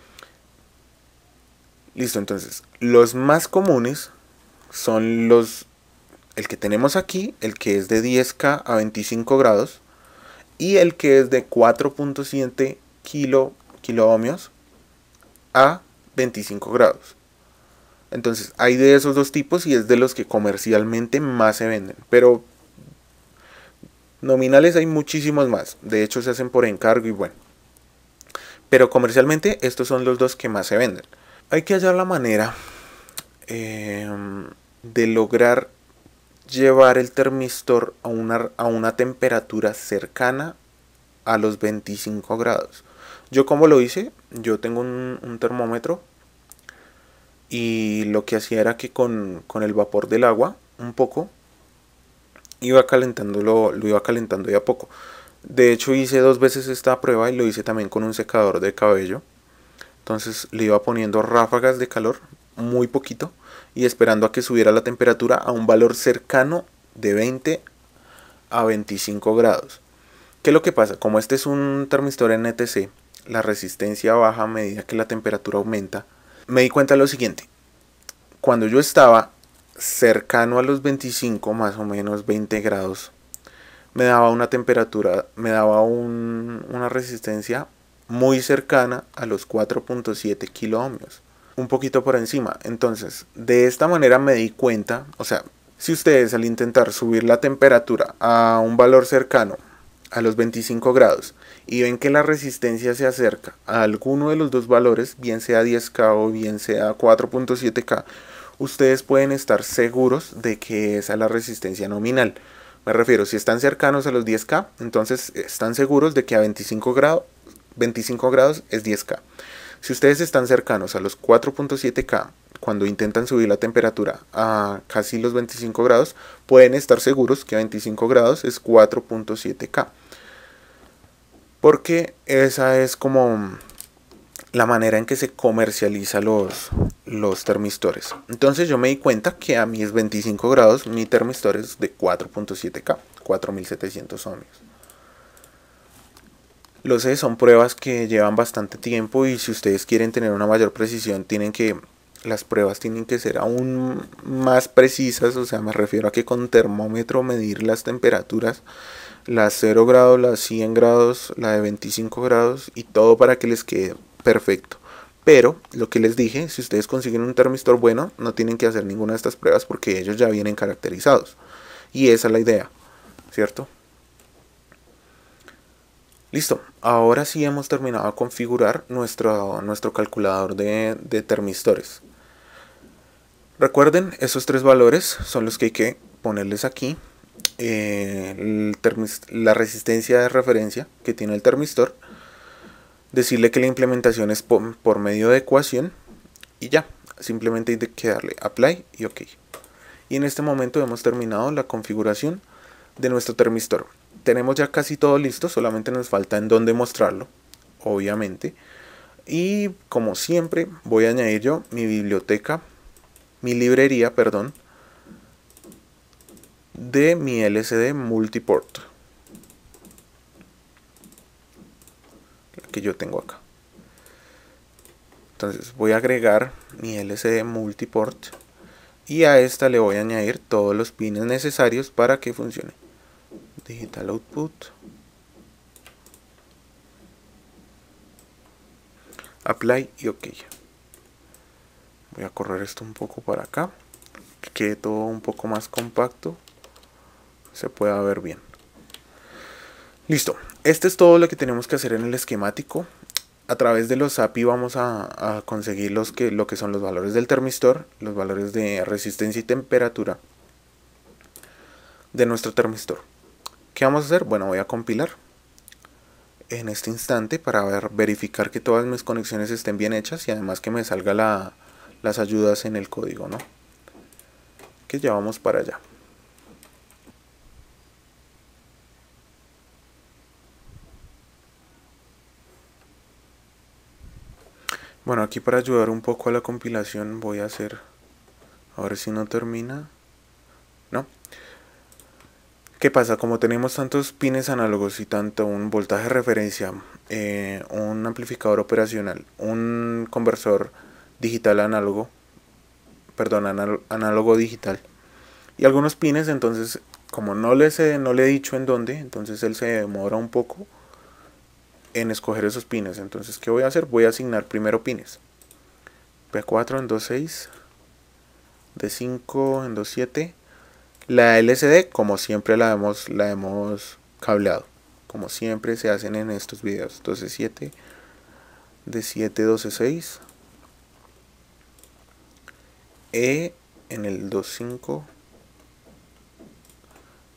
Listo, entonces, los más comunes son los, el que tenemos aquí, el que es de diez K a veinticinco grados, y el que es de cuatro punto siete kilo, kilo ohmios a veinticinco grados. Entonces hay de esos dos tipos y es de los que comercialmente más se venden, pero nominales hay muchísimos más. De hecho se hacen por encargo y bueno, pero comercialmente estos son los dos que más se venden. Hay que hallar la manera eh, de lograr llevar el termistor a una, a una temperatura cercana a los veinticinco grados. Yo como lo hice, yo tengo un, un termómetro y lo que hacía era que con, con el vapor del agua, un poco, iba calentándolo, lo iba calentando de a poco. De hecho hice dos veces esta prueba y lo hice también con un secador de cabello. Entonces le iba poniendo ráfagas de calor, muy poquito, y esperando a que subiera la temperatura a un valor cercano de veinte a veinticinco grados. ¿Qué es lo que pasa? Como este es un termistor N T C, la resistencia baja a medida que la temperatura aumenta. Me di cuenta de lo siguiente. Cuando yo estaba cercano a los veinticinco, más o menos veinte grados, me daba una temperatura, me daba un, una resistencia muy cercana a los cuatro punto siete kilo ohmios, un poquito por encima. Entonces, de esta manera me di cuenta, o sea, si ustedes al intentar subir la temperatura a un valor cercano a los veinticinco grados y ven que la resistencia se acerca a alguno de los dos valores, bien sea diez K o bien sea cuatro punto siete K, ustedes pueden estar seguros de que esa es la resistencia nominal. Me refiero, si están cercanos a los diez K, entonces están seguros de que a veinticinco grados, veinticinco grados es diez K. Si ustedes están cercanos a los cuatro punto siete K, cuando intentan subir la temperatura a casi los veinticinco grados, pueden estar seguros que a veinticinco grados es cuatro punto siete K. Porque esa es como la manera en que se comercializa los, los termistores. Entonces yo me di cuenta que a mis veinticinco grados mi termistor es de cuatro punto siete K, cuatro mil setecientos ohmios. Lo sé, son pruebas que llevan bastante tiempo y si ustedes quieren tener una mayor precisión tienen que, las pruebas tienen que ser aún más precisas, o sea, me refiero a que con termómetro medir las temperaturas, las cero grados, las cien grados, la de veinticinco grados y todo para que les quede perfecto. Pero lo que les dije, si ustedes consiguen un termistor bueno, no tienen que hacer ninguna de estas pruebas porque ellos ya vienen caracterizados. Y esa es la idea, ¿cierto? Listo, ahora sí hemos terminado de configurar nuestro, nuestro calculador de, de termistores. Recuerden, esos tres valores son los que hay que ponerles aquí. Eh, el la resistencia de referencia que tiene el termistor, decirle que la implementación es por, por medio de ecuación y ya, simplemente hay que darle apply y ok. Y en este momento hemos terminado la configuración de nuestro termistor. Tenemos ya casi todo listo, solamente nos falta en dónde mostrarlo, obviamente. Y como siempre voy a añadir yo mi biblioteca, mi librería, perdón, de mi L C D multiport que yo tengo acá. Entonces voy a agregar mi L C D multiport y a esta le voy a añadir todos los pines necesarios para que funcione. Digital output, apply y ok. Voy a correr esto un poco para acá, que quede todo un poco más compacto, se pueda ver bien. Listo, este es todo lo que tenemos que hacer en el esquemático. A través de los A P I vamos a, a conseguir los que, lo que son los valores del termistor, los valores de resistencia y temperatura de nuestro termistor. ¿Qué vamos a hacer? Bueno, voy a compilar en este instante para ver, verificar que todas mis conexiones estén bien hechas y además que me salga la, las ayudas en el código, ¿no? Que ya vamos para allá. Bueno, aquí para ayudar un poco a la compilación voy a hacer, a ver si no termina, ¿no? ¿Qué pasa? Como tenemos tantos pines análogos y tanto un voltaje de referencia, eh, un amplificador operacional, un conversor digital análogo, perdón, anal análogo digital y algunos pines, entonces como no, les he, no le he dicho en dónde, entonces él se demora un poco en escoger esos pines. Entonces, ¿qué voy a hacer? Voy a asignar primero pines. P cuatro en dos punto seis, D cinco en dos punto siete. La L C D, como siempre la hemos, la hemos cableado, como siempre se hacen en estos videos. doce siete, D siete doce seis, E en el dos punto cinco,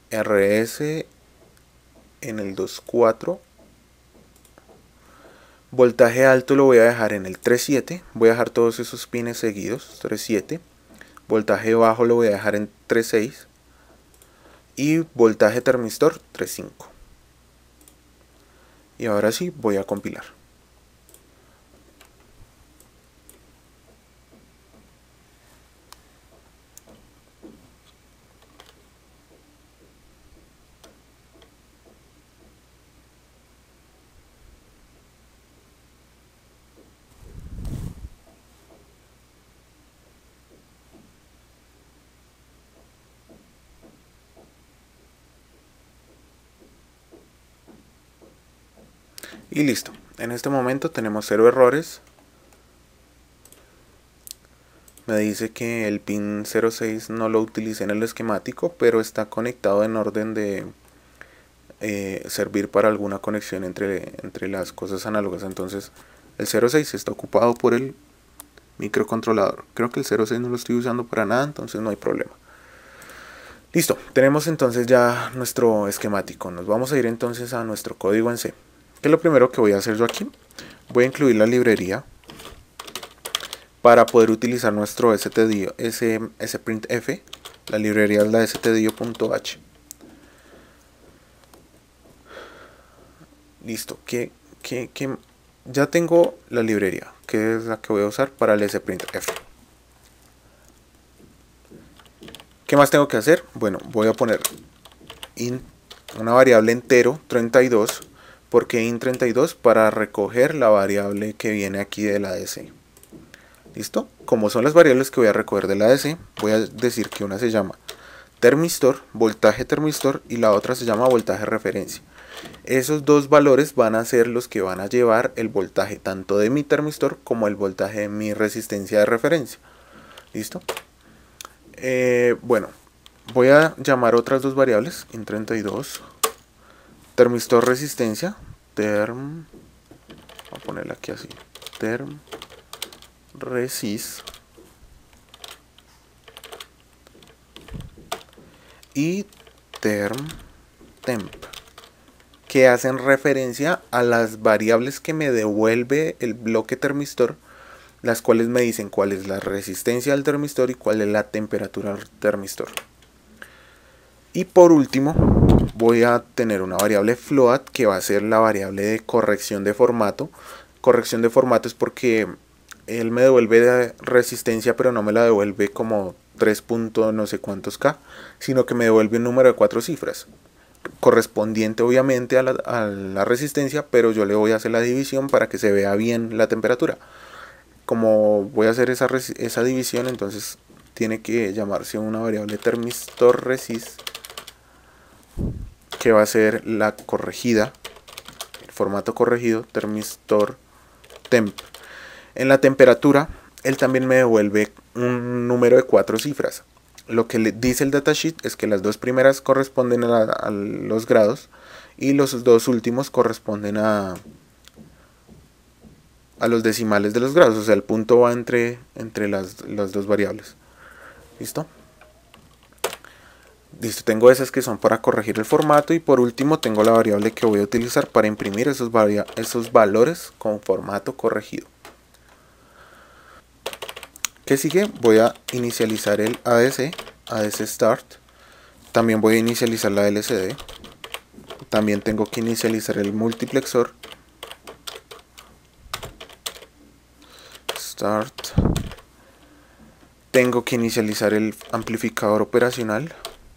R S en el dos punto cuatro, Voltaje alto lo voy a dejar en el tres siete. Voy a dejar todos esos pines seguidos. tres siete. Voltaje bajo lo voy a dejar en tres seis. Y voltaje termistor tres cinco. Y ahora sí voy a compilar. Y listo. En este momento tenemos cero errores. Me dice que el pin cero seis no lo utilicé en el esquemático, pero está conectado en orden de eh, servir para alguna conexión entre, entre las cosas análogas. Entonces el cero seis está ocupado por el microcontrolador. Creo que el cero seis no lo estoy usando para nada, entonces no hay problema. Listo, tenemos entonces ya nuestro esquemático. Nos vamos a ir entonces a nuestro código en C. ¿Qué es lo primero que voy a hacer yo aquí? Voy a incluir la librería para poder utilizar nuestro stdio, sprintf. La librería es la stdio.h. Listo, que, que, que ya tengo la librería, que es la que voy a usar para el sprintf. ¿Qué más tengo que hacer? Bueno, voy a poner int, una variable entero treinta y dos. ¿Por qué int treinta y dos? Para recoger la variable que viene aquí de la A D C. ¿Listo? Como son las variables que voy a recoger de la A D C, voy a decir que una se llama termistor, voltaje termistor, y la otra se llama voltaje referencia. Esos dos valores van a ser los que van a llevar el voltaje tanto de mi termistor como el voltaje de mi resistencia de referencia. ¿Listo? Eh, bueno, voy a llamar otras dos variables, int treinta y dos. Termistor resistencia, term, voy a ponerla aquí así, term resist, y term temp, que hacen referencia a las variables que me devuelve el bloque termistor, las cuales me dicen cuál es la resistencia del termistor y cuál es la temperatura del termistor. Y por último voy a tener una variable float, que va a ser la variable de corrección de formato. Corrección de formato es porque él me devuelve de resistencia, pero no me la devuelve como tres punto no sé cuántos K, sino que me devuelve un número de cuatro cifras, correspondiente obviamente a la, a la resistencia, pero yo le voy a hacer la división para que se vea bien la temperatura. Como voy a hacer esa, esa división, entonces tiene que llamarse una variable termistor resist, que va a ser la corregida, el formato corregido, termistor temp. En la temperatura, él también me devuelve un número de cuatro cifras. Lo que le dice el datasheet es que las dos primeras corresponden a, a los grados y los dos últimos corresponden a, a los decimales de los grados. O sea, el punto va entre, entre las, las dos variables. ¿Listo? Listo, tengo esas que son para corregir el formato, y por último tengo la variable que voy a utilizar para imprimir esos, esos valores con formato corregido. ¿Qué sigue? Voy a inicializar el A D C, A D C start. También voy a inicializar la L C D. También tengo que inicializar el multiplexor. Start. Tengo que inicializar el amplificador operacional.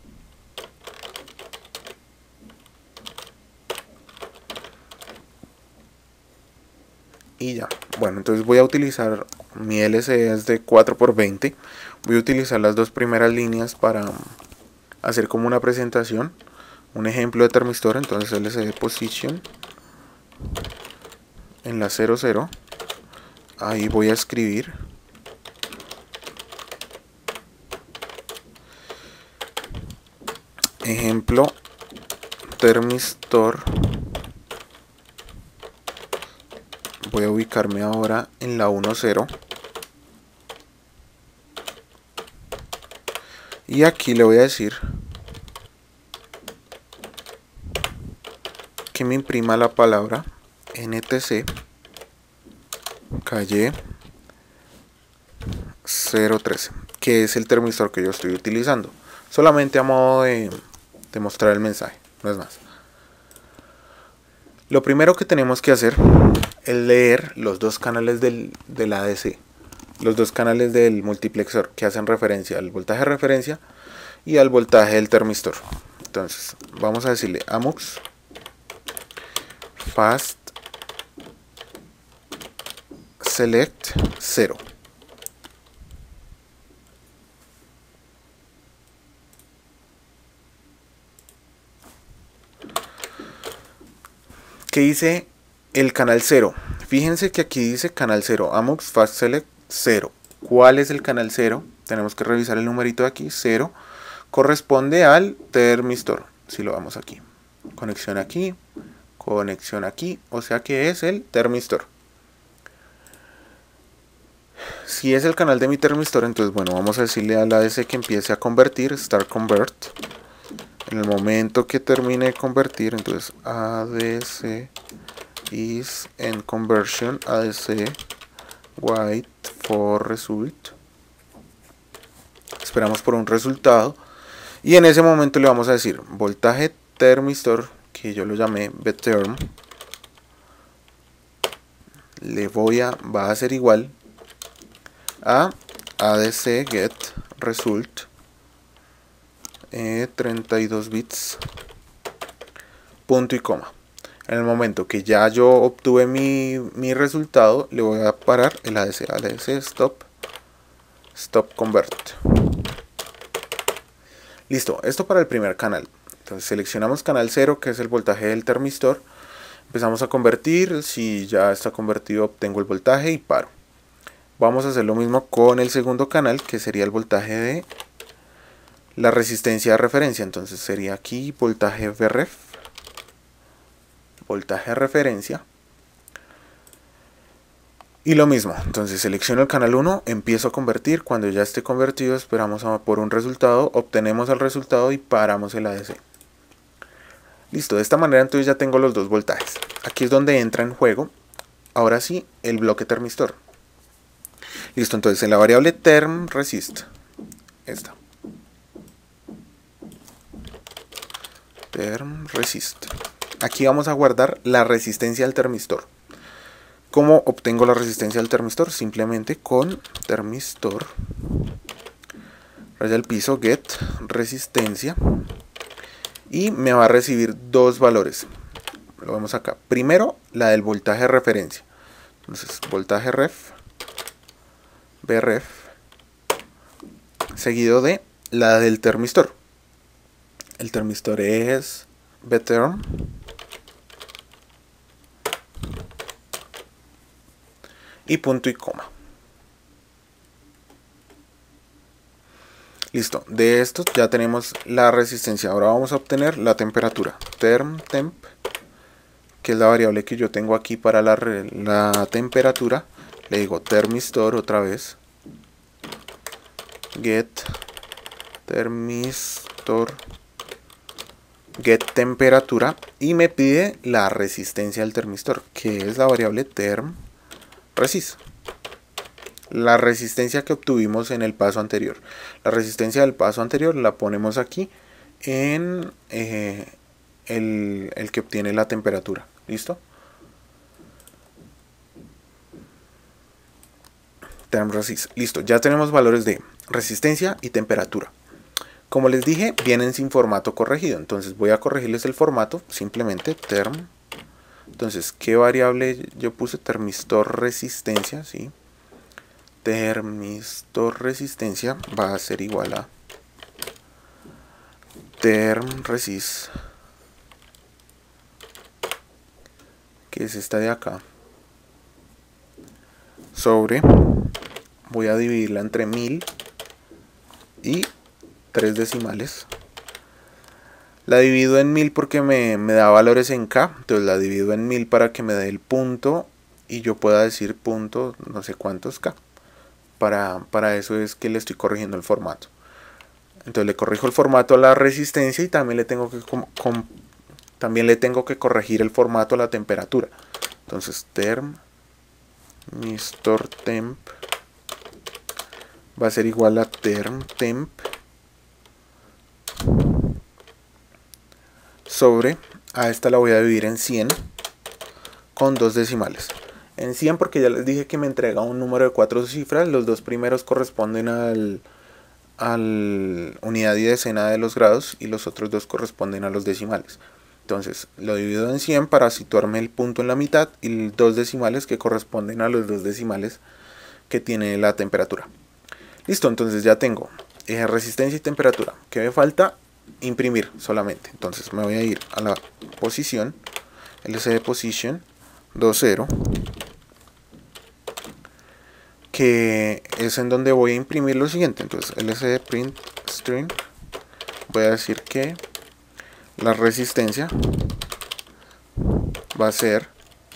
Y ya. Bueno, entonces voy a utilizar mi L C D es de cuatro por veinte. Voy a utilizar las dos primeras líneas para hacer como una presentación, un ejemplo de termistor. Entonces L C D position en la cero cero. Ahí voy a escribir ejemplo termistor. Voy a ubicarme ahora en la uno cero. Y aquí le voy a decir que me imprima la palabra N T C calle cero trece, que es el termistor que yo estoy utilizando, solamente a modo de, de mostrar el mensaje, no es más. Lo primero que tenemos que hacer es leer los dos canales del, del A D C, los dos canales del multiplexor que hacen referencia al voltaje de referencia y al voltaje del termistor. Entonces vamos a decirle a MUX fast select cero. ¿Qué dice el canal cero? Fíjense que aquí dice canal cero, AMUX Fast Select cero. ¿Cuál es el canal cero? Tenemos que revisar el numerito de aquí, cero. Corresponde al termistor. Si lo vamos aquí. Conexión aquí, conexión aquí, o sea que es el termistor. Si es el canal de mi termistor, entonces bueno, vamos a decirle al A D C que empiece a convertir, start convert. En el momento que termine de convertir, entonces A D C is en conversion, A D C wait for result. Esperamos por un resultado y en ese momento le vamos a decir voltaje termistor, que yo lo llamé vterm, le voy a, va a ser igual a ADC get result eh, treinta y dos bits, punto y coma. En el momento que ya yo obtuve mi, mi resultado, le voy a parar el A D C, A D C stop, stop convert. Listo, esto para el primer canal. Entonces seleccionamos canal cero, que es el voltaje del termistor. Empezamos a convertir, si ya está convertido obtengo el voltaje y paro. Vamos a hacer lo mismo con el segundo canal, que sería el voltaje de la resistencia de referencia. Entonces sería aquí voltaje Vref, voltaje de referencia. Y lo mismo, entonces selecciono el canal uno, empiezo a convertir. Cuando ya esté convertido esperamos a por un resultado, obtenemos el resultado y paramos el A D C. Listo, de esta manera entonces ya tengo los dos voltajes. Aquí es donde entra en juego, ahora sí, el bloque termistor. Listo, entonces en la variable term resist, esta, term resist, aquí vamos a guardar la resistencia del termistor. ¿Cómo obtengo la resistencia del termistor? Simplemente con termistor, raya al piso, get resistencia, y me va a recibir dos valores. Lo vemos acá. Primero, la del voltaje de referencia. Entonces, voltaje ref, Vref, seguido de la del termistor. El termistor es vterm, y punto y coma. Listo, de esto ya tenemos la resistencia. Ahora vamos a obtener la temperatura. Term temp, que es la variable que yo tengo aquí para la, la temperatura. Le digo termistor otra vez. Get termistor, get temperatura, y me pide la resistencia del termistor, que es la variable term resist. La resistencia que obtuvimos en el paso anterior. La resistencia del paso anterior la ponemos aquí en eh, el, el que obtiene la temperatura. ¿Listo? Term resist. Listo, ya tenemos valores de resistencia y temperatura. Como les dije, vienen sin formato corregido. Entonces voy a corregirles el formato. Simplemente term. Entonces, ¿qué variable yo puse? Termistor resistencia, ¿sí? Termistor resistencia va a ser igual a term resist, que es esta de acá, sobre, voy a dividirla entre mil y tres decimales. La divido en mil porque me, me da valores en K, entonces la divido en mil para que me dé el punto y yo pueda decir punto no sé cuántos K. Para, para eso es que le estoy corrigiendo el formato. Entonces le corrijo el formato a la resistencia y también le tengo que, com, com, también le tengo que corregir el formato a la temperatura. Entonces term termistor temp va a ser igual a term temp sobre, a esta la voy a dividir en cien con dos decimales. En cien porque ya les dije que me entrega un número de cuatro cifras, los dos primeros corresponden al, al unidad y decena de los grados y los otros dos corresponden a los decimales. Entonces lo divido en cien para situarme el punto en la mitad y dos decimales que corresponden a los dos decimales que tiene la temperatura. Listo, entonces ya tengo eh, resistencia y temperatura. ¿Qué me falta? Imprimir solamente. Entonces me voy a ir a la posición, lcd position dos cero, que es en donde voy a imprimir lo siguiente. Entonces lcd print string, voy a decir que la resistencia va a ser,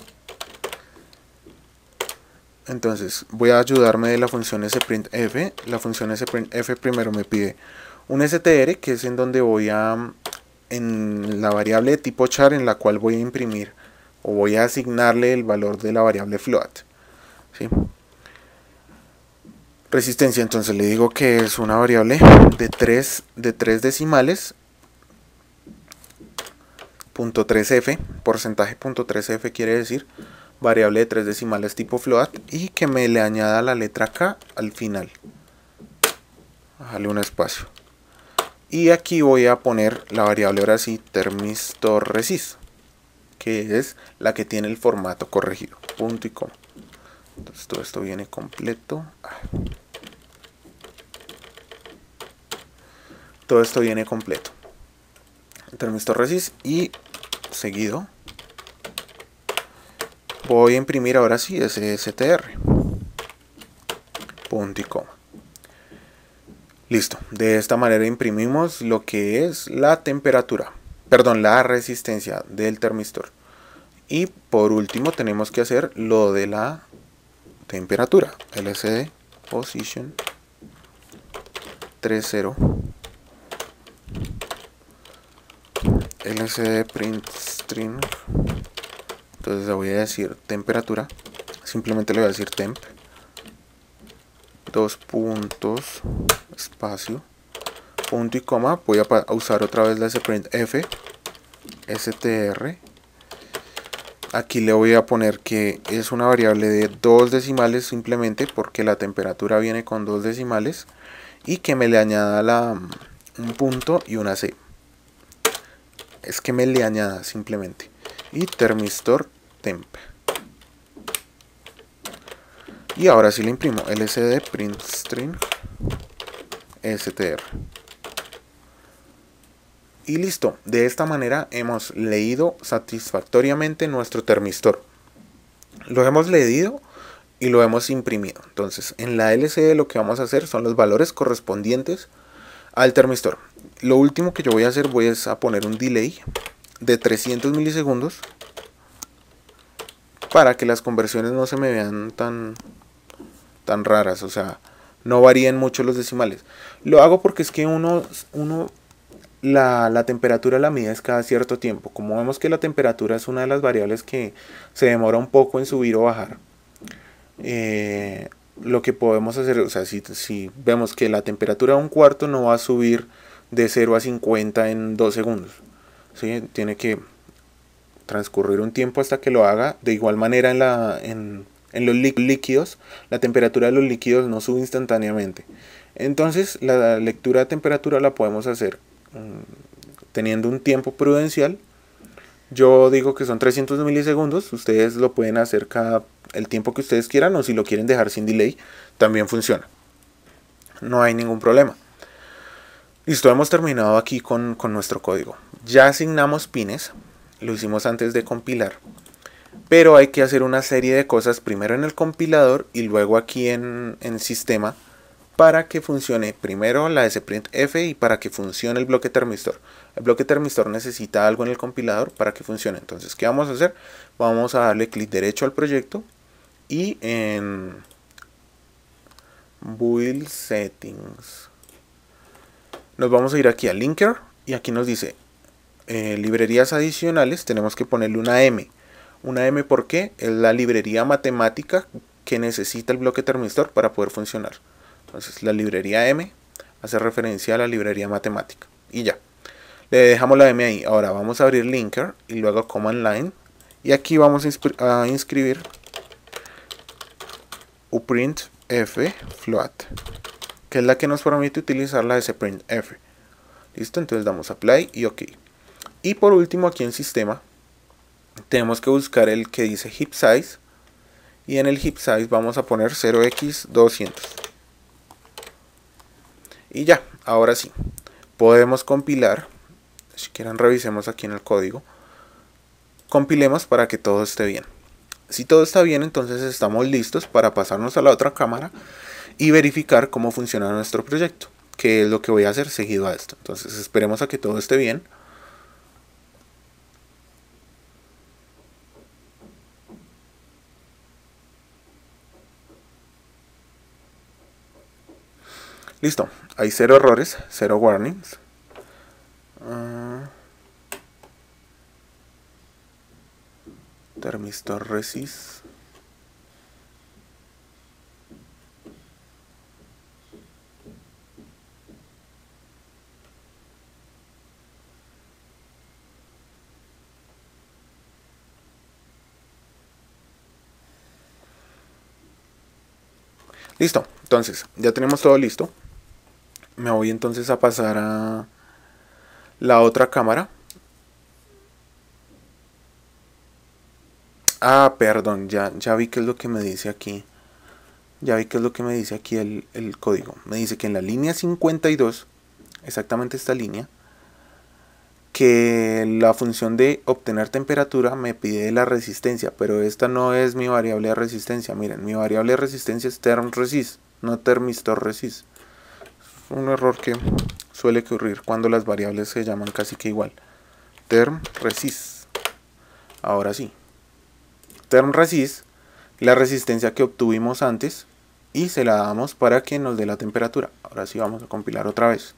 entonces voy a ayudarme de la función sprintf. La función sprintf primero me pide un str, que es en donde voy a, en la variable de tipo char en la cual voy a imprimir o voy a asignarle el valor de la variable float, ¿sí? Resistencia, entonces le digo que es una variable de tres de tres decimales, punto tres f, porcentaje punto tres f quiere decir variable de tres decimales tipo float, y que me le añada la letra K al final. Dale un espacio. Y aquí voy a poner la variable ahora sí, termistor resist, que es la que tiene el formato corregido, punto y coma. Entonces todo esto viene completo. Todo esto viene completo. Termistor resist y seguido voy a imprimir ahora sí ese str, punto y coma. Listo, de esta manera imprimimos lo que es la temperatura, perdón, la resistencia del termistor. Y por último tenemos que hacer lo de la temperatura, lcd position tres cero, lcd print string, entonces le voy a decir temperatura, simplemente le voy a decir temp, dos puntos, espacio, punto y coma. Voy a usar otra vez la sprintf, str, aquí le voy a poner que es una variable de dos decimales simplemente porque la temperatura viene con dos decimales, y que me le añada la, un punto y una C, es que me le añada simplemente, y termistor temp. Y ahora sí le imprimo lcd print string str. Y listo, de esta manera hemos leído satisfactoriamente nuestro termistor. Lo hemos leído y lo hemos imprimido. Entonces en la L C D lo que vamos a hacer son los valores correspondientes al termistor. Lo último que yo voy a hacer, voy a poner un delay de trescientos milisegundos para que las conversiones no se me vean tan, tan raras, o sea, no varíen mucho los decimales. Lo hago porque es que uno, uno la, la temperatura la mide es cada cierto tiempo. Como vemos que la temperatura es una de las variables que se demora un poco en subir o bajar, eh, lo que podemos hacer, o sea, si, si vemos que la temperatura de un cuarto no va a subir de cero a cincuenta en dos segundos, ¿sí? Tiene que transcurrir un tiempo hasta que lo haga. De igual manera en, la, en, en los líquidos, la temperatura de los líquidos no sube instantáneamente. Entonces la lectura de temperatura la podemos hacer um, teniendo un tiempo prudencial. Yo digo que son trescientos milisegundos, ustedes lo pueden hacer cada el tiempo que ustedes quieran, o si lo quieren dejar sin delay, también funciona. No hay ningún problema. Listo, hemos terminado aquí con, con nuestro código. Ya asignamos pines, lo hicimos antes de compilar, pero hay que hacer una serie de cosas primero en el compilador y luego aquí en, en sistema para que funcione primero la sprintf y para que funcione el bloque termistor. El bloque termistor necesita algo en el compilador para que funcione. Entonces, ¿qué vamos a hacer? Vamos a darle clic derecho al proyecto y en Build Settings nos vamos a ir aquí a Linker y aquí nos dice eh, librerías adicionales. Tenemos que ponerle una M. Una M, ¿por qué? Es la librería matemática que necesita el bloque termistor para poder funcionar. Entonces la librería M hace referencia a la librería matemática y ya. Le dejamos la M ahí. Ahora vamos a abrir linker y luego command line y aquí vamos a inscribir uprintf float, que es la que nos permite utilizar la sprintf. Listo, entonces damos apply y ok. Y por último aquí en sistema tenemos que buscar el que dice heap size y en el heap size vamos a poner cero equis doscientos y ya. Ahora sí podemos compilar. Si quieren revisemos aquí en el código, compilemos para que todo esté bien. Si todo está bien, entonces estamos listos para pasarnos a la otra cámara y verificar cómo funciona nuestro proyecto, que es lo que voy a hacer seguido a esto. Entonces esperemos a que todo esté bien. Listo, hay cero errores, cero warnings. Uh, termistor resist. Listo, entonces ya tenemos todo listo. Me voy entonces a pasar a la otra cámara. Ah, perdón, ya, ya vi qué es lo que me dice aquí. Ya vi qué es lo que me dice aquí el, el código. Me dice que en la línea cincuenta y dos, exactamente esta línea, que la función de obtener temperatura me pide la resistencia, pero esta no es mi variable de resistencia. Miren, mi variable de resistencia es term resist, no termistor resist. Un error que suele ocurrir cuando las variables se llaman casi que igual. Term resist. Ahora sí. Term resist, la resistencia que obtuvimos antes y se la damos para que nos dé la temperatura. Ahora sí vamos a compilar otra vez.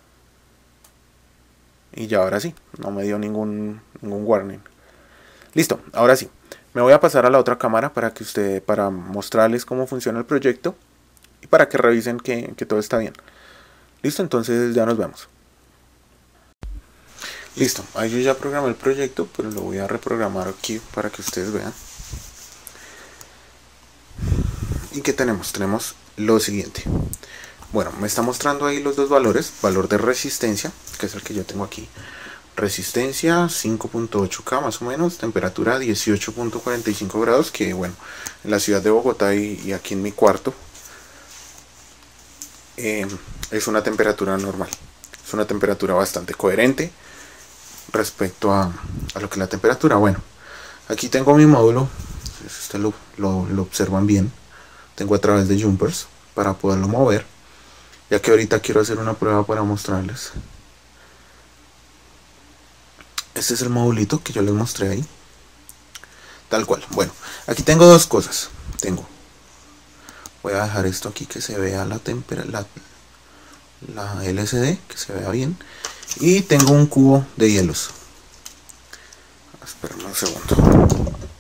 Y ya ahora sí, no me dio ningún, ningún warning. Listo, ahora sí. Me voy a pasar a la otra cámara para que usted, para mostrarles cómo funciona el proyecto y para que revisen que, que todo está bien. Listo, entonces ya nos vemos. Listo, ahí yo ya programé el proyecto, pero lo voy a reprogramar aquí para que ustedes vean. ¿Y qué tenemos? Tenemos lo siguiente. Bueno, me está mostrando ahí los dos valores. Valor de resistencia, que es el que yo tengo aquí. Resistencia cinco punto ocho K más o menos. Temperatura dieciocho punto cuarenta y cinco grados. Que bueno, en la ciudad de Bogotá y, y aquí en mi cuarto eh, es una temperatura normal. Es una temperatura bastante coherente respecto a, a lo que es la temperatura. Bueno, aquí tengo mi módulo. Este lo, lo, lo observan bien. Tengo a través de jumpers para poderlo mover, ya que ahorita quiero hacer una prueba para mostrarles. Este es el modulito que yo les mostré ahí, tal cual. Bueno, aquí tengo dos cosas. Tengo, voy a dejar esto aquí que se vea la temperatura, la, la L C D, que se vea bien, y tengo un cubo de hielos. Espérame un segundo.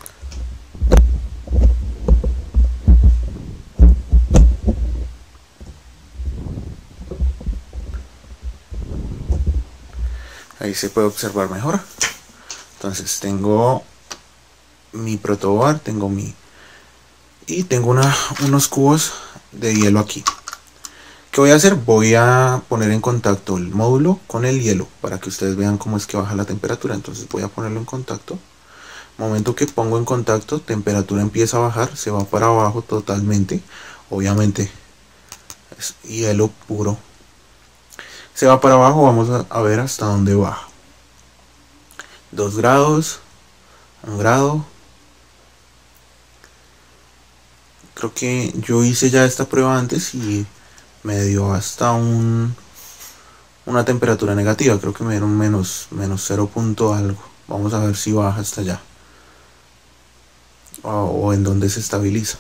Ahí se puede observar mejor. Entonces tengo mi protobar, tengo mi y tengo una, unos cubos de hielo aquí. ¿Qué voy a hacer? Voy a poner en contacto el módulo con el hielo para que ustedes vean cómo es que baja la temperatura. Entonces voy a ponerlo en contacto. Momento que pongo en contacto, temperatura empieza a bajar, se va para abajo totalmente. Obviamente es hielo puro. Se va para abajo, vamos a, a ver hasta dónde baja. dos grados, un grado. Creo que yo hice ya esta prueba antes y me dio hasta un una temperatura negativa. Creo que me dieron menos, menos cero punto algo. Vamos a ver si baja hasta allá. O, o en dónde se estabiliza.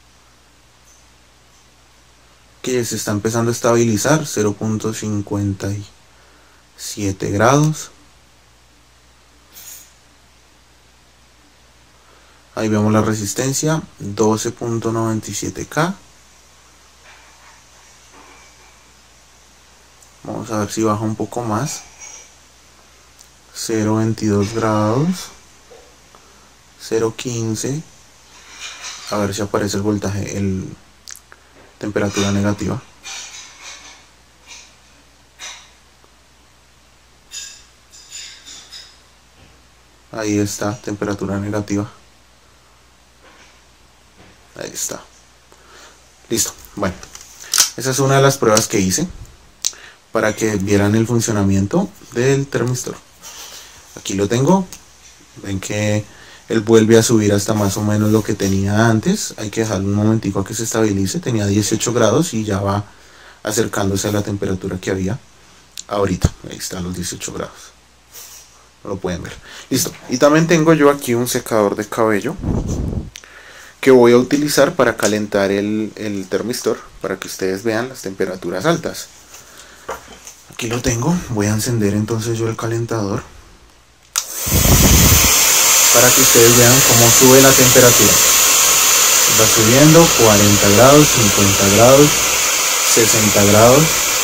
Que se está empezando a estabilizar, cero punto cincuenta y siete grados. Ahí vemos la resistencia, doce punto noventa y siete K. Vamos a ver si baja un poco más. cero punto veintidós grados. cero punto quince. A ver si aparece el voltaje, el temperatura negativa. Ahí está, temperatura negativa. Ahí está. Listo. Bueno, esa es una de las pruebas que hice para que vieran el funcionamiento del termistor. Aquí lo tengo. Ven que él vuelve a subir hasta más o menos lo que tenía antes. Hay que dejarlo un momentico a que se estabilice. Tenía dieciocho grados y ya va acercándose a la temperatura que había ahorita. Ahí están los dieciocho grados. Lo pueden ver. Listo. Y también tengo yo aquí un secador de cabello que voy a utilizar para calentar el, el termistor, para que ustedes vean las temperaturas altas. Aquí lo tengo. Voy a encender entonces yo el calentador para que ustedes vean cómo sube la temperatura. Va subiendo cuarenta grados, cincuenta grados, sesenta grados.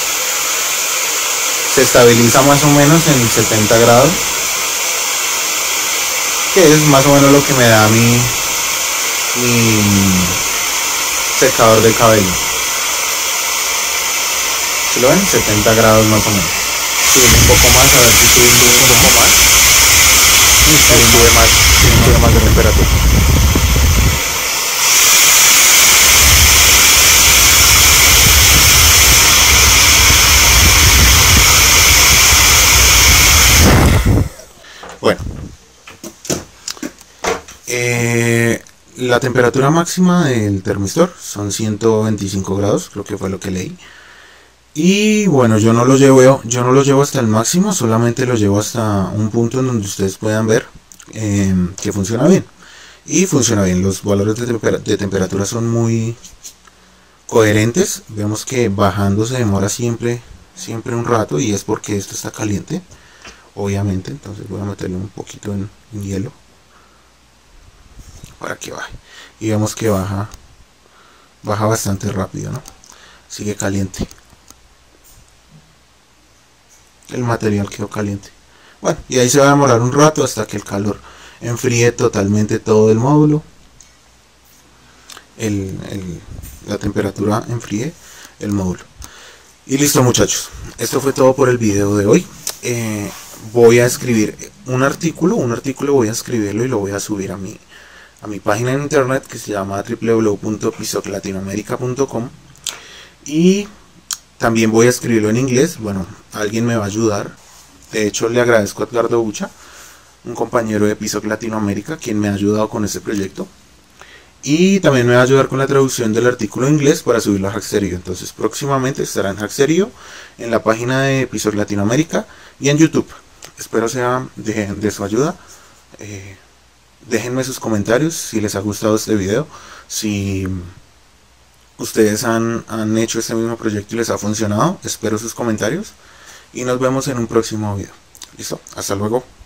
Se estabiliza más o menos en setenta grados, que es más o menos lo que me da mi, mi secador de cabello. ¿Sí lo ven? setenta grados más o menos. Subimos un poco más, a ver si subimos un poco más. Y sube, sube más, sube más de temperatura. Bueno. Eh, la temperatura máxima del termistor son ciento veinticinco grados, creo que fue lo que leí. Y bueno, yo no lo llevo, yo no lo llevo hasta el máximo, solamente lo llevo hasta un punto en donde ustedes puedan ver eh, que funciona bien. Y funciona bien, los valores de, temper de temperatura son muy coherentes. Vemos que bajando se demora siempre, siempre un rato, y es porque esto está caliente, obviamente. Entonces voy a meterle un poquito en, en hielo para que baje, y vemos que baja baja bastante rápido, ¿no? Sigue caliente, el material quedó caliente. Bueno, y ahí se va a demorar un rato hasta que el calor enfríe totalmente todo el módulo, el, el, la temperatura enfríe el módulo. Y listo, muchachos, esto fue todo por el video de hoy. eh, voy a escribir un artículo un artículo voy a escribirlo y lo voy a subir a mi a mi página en internet, que se llama w w w punto pisoc latinoamerica punto com, y también voy a escribirlo en inglés. Bueno, alguien me va a ayudar. De hecho, le agradezco a Edgardo Bucha, un compañero de Pisoc Latinoamérica, quien me ha ayudado con este proyecto, y también me va a ayudar con la traducción del artículo en inglés para subirlo a Hackstereo. Entonces próximamente estará en Hackstereo, en la página de Pisoc Latinoamérica y en YouTube. Espero sea de, de su ayuda. eh, Déjenme sus comentarios si les ha gustado este video, si ustedes han, han hecho este mismo proyecto y les ha funcionado. Espero sus comentarios y nos vemos en un próximo video. Listo, hasta luego.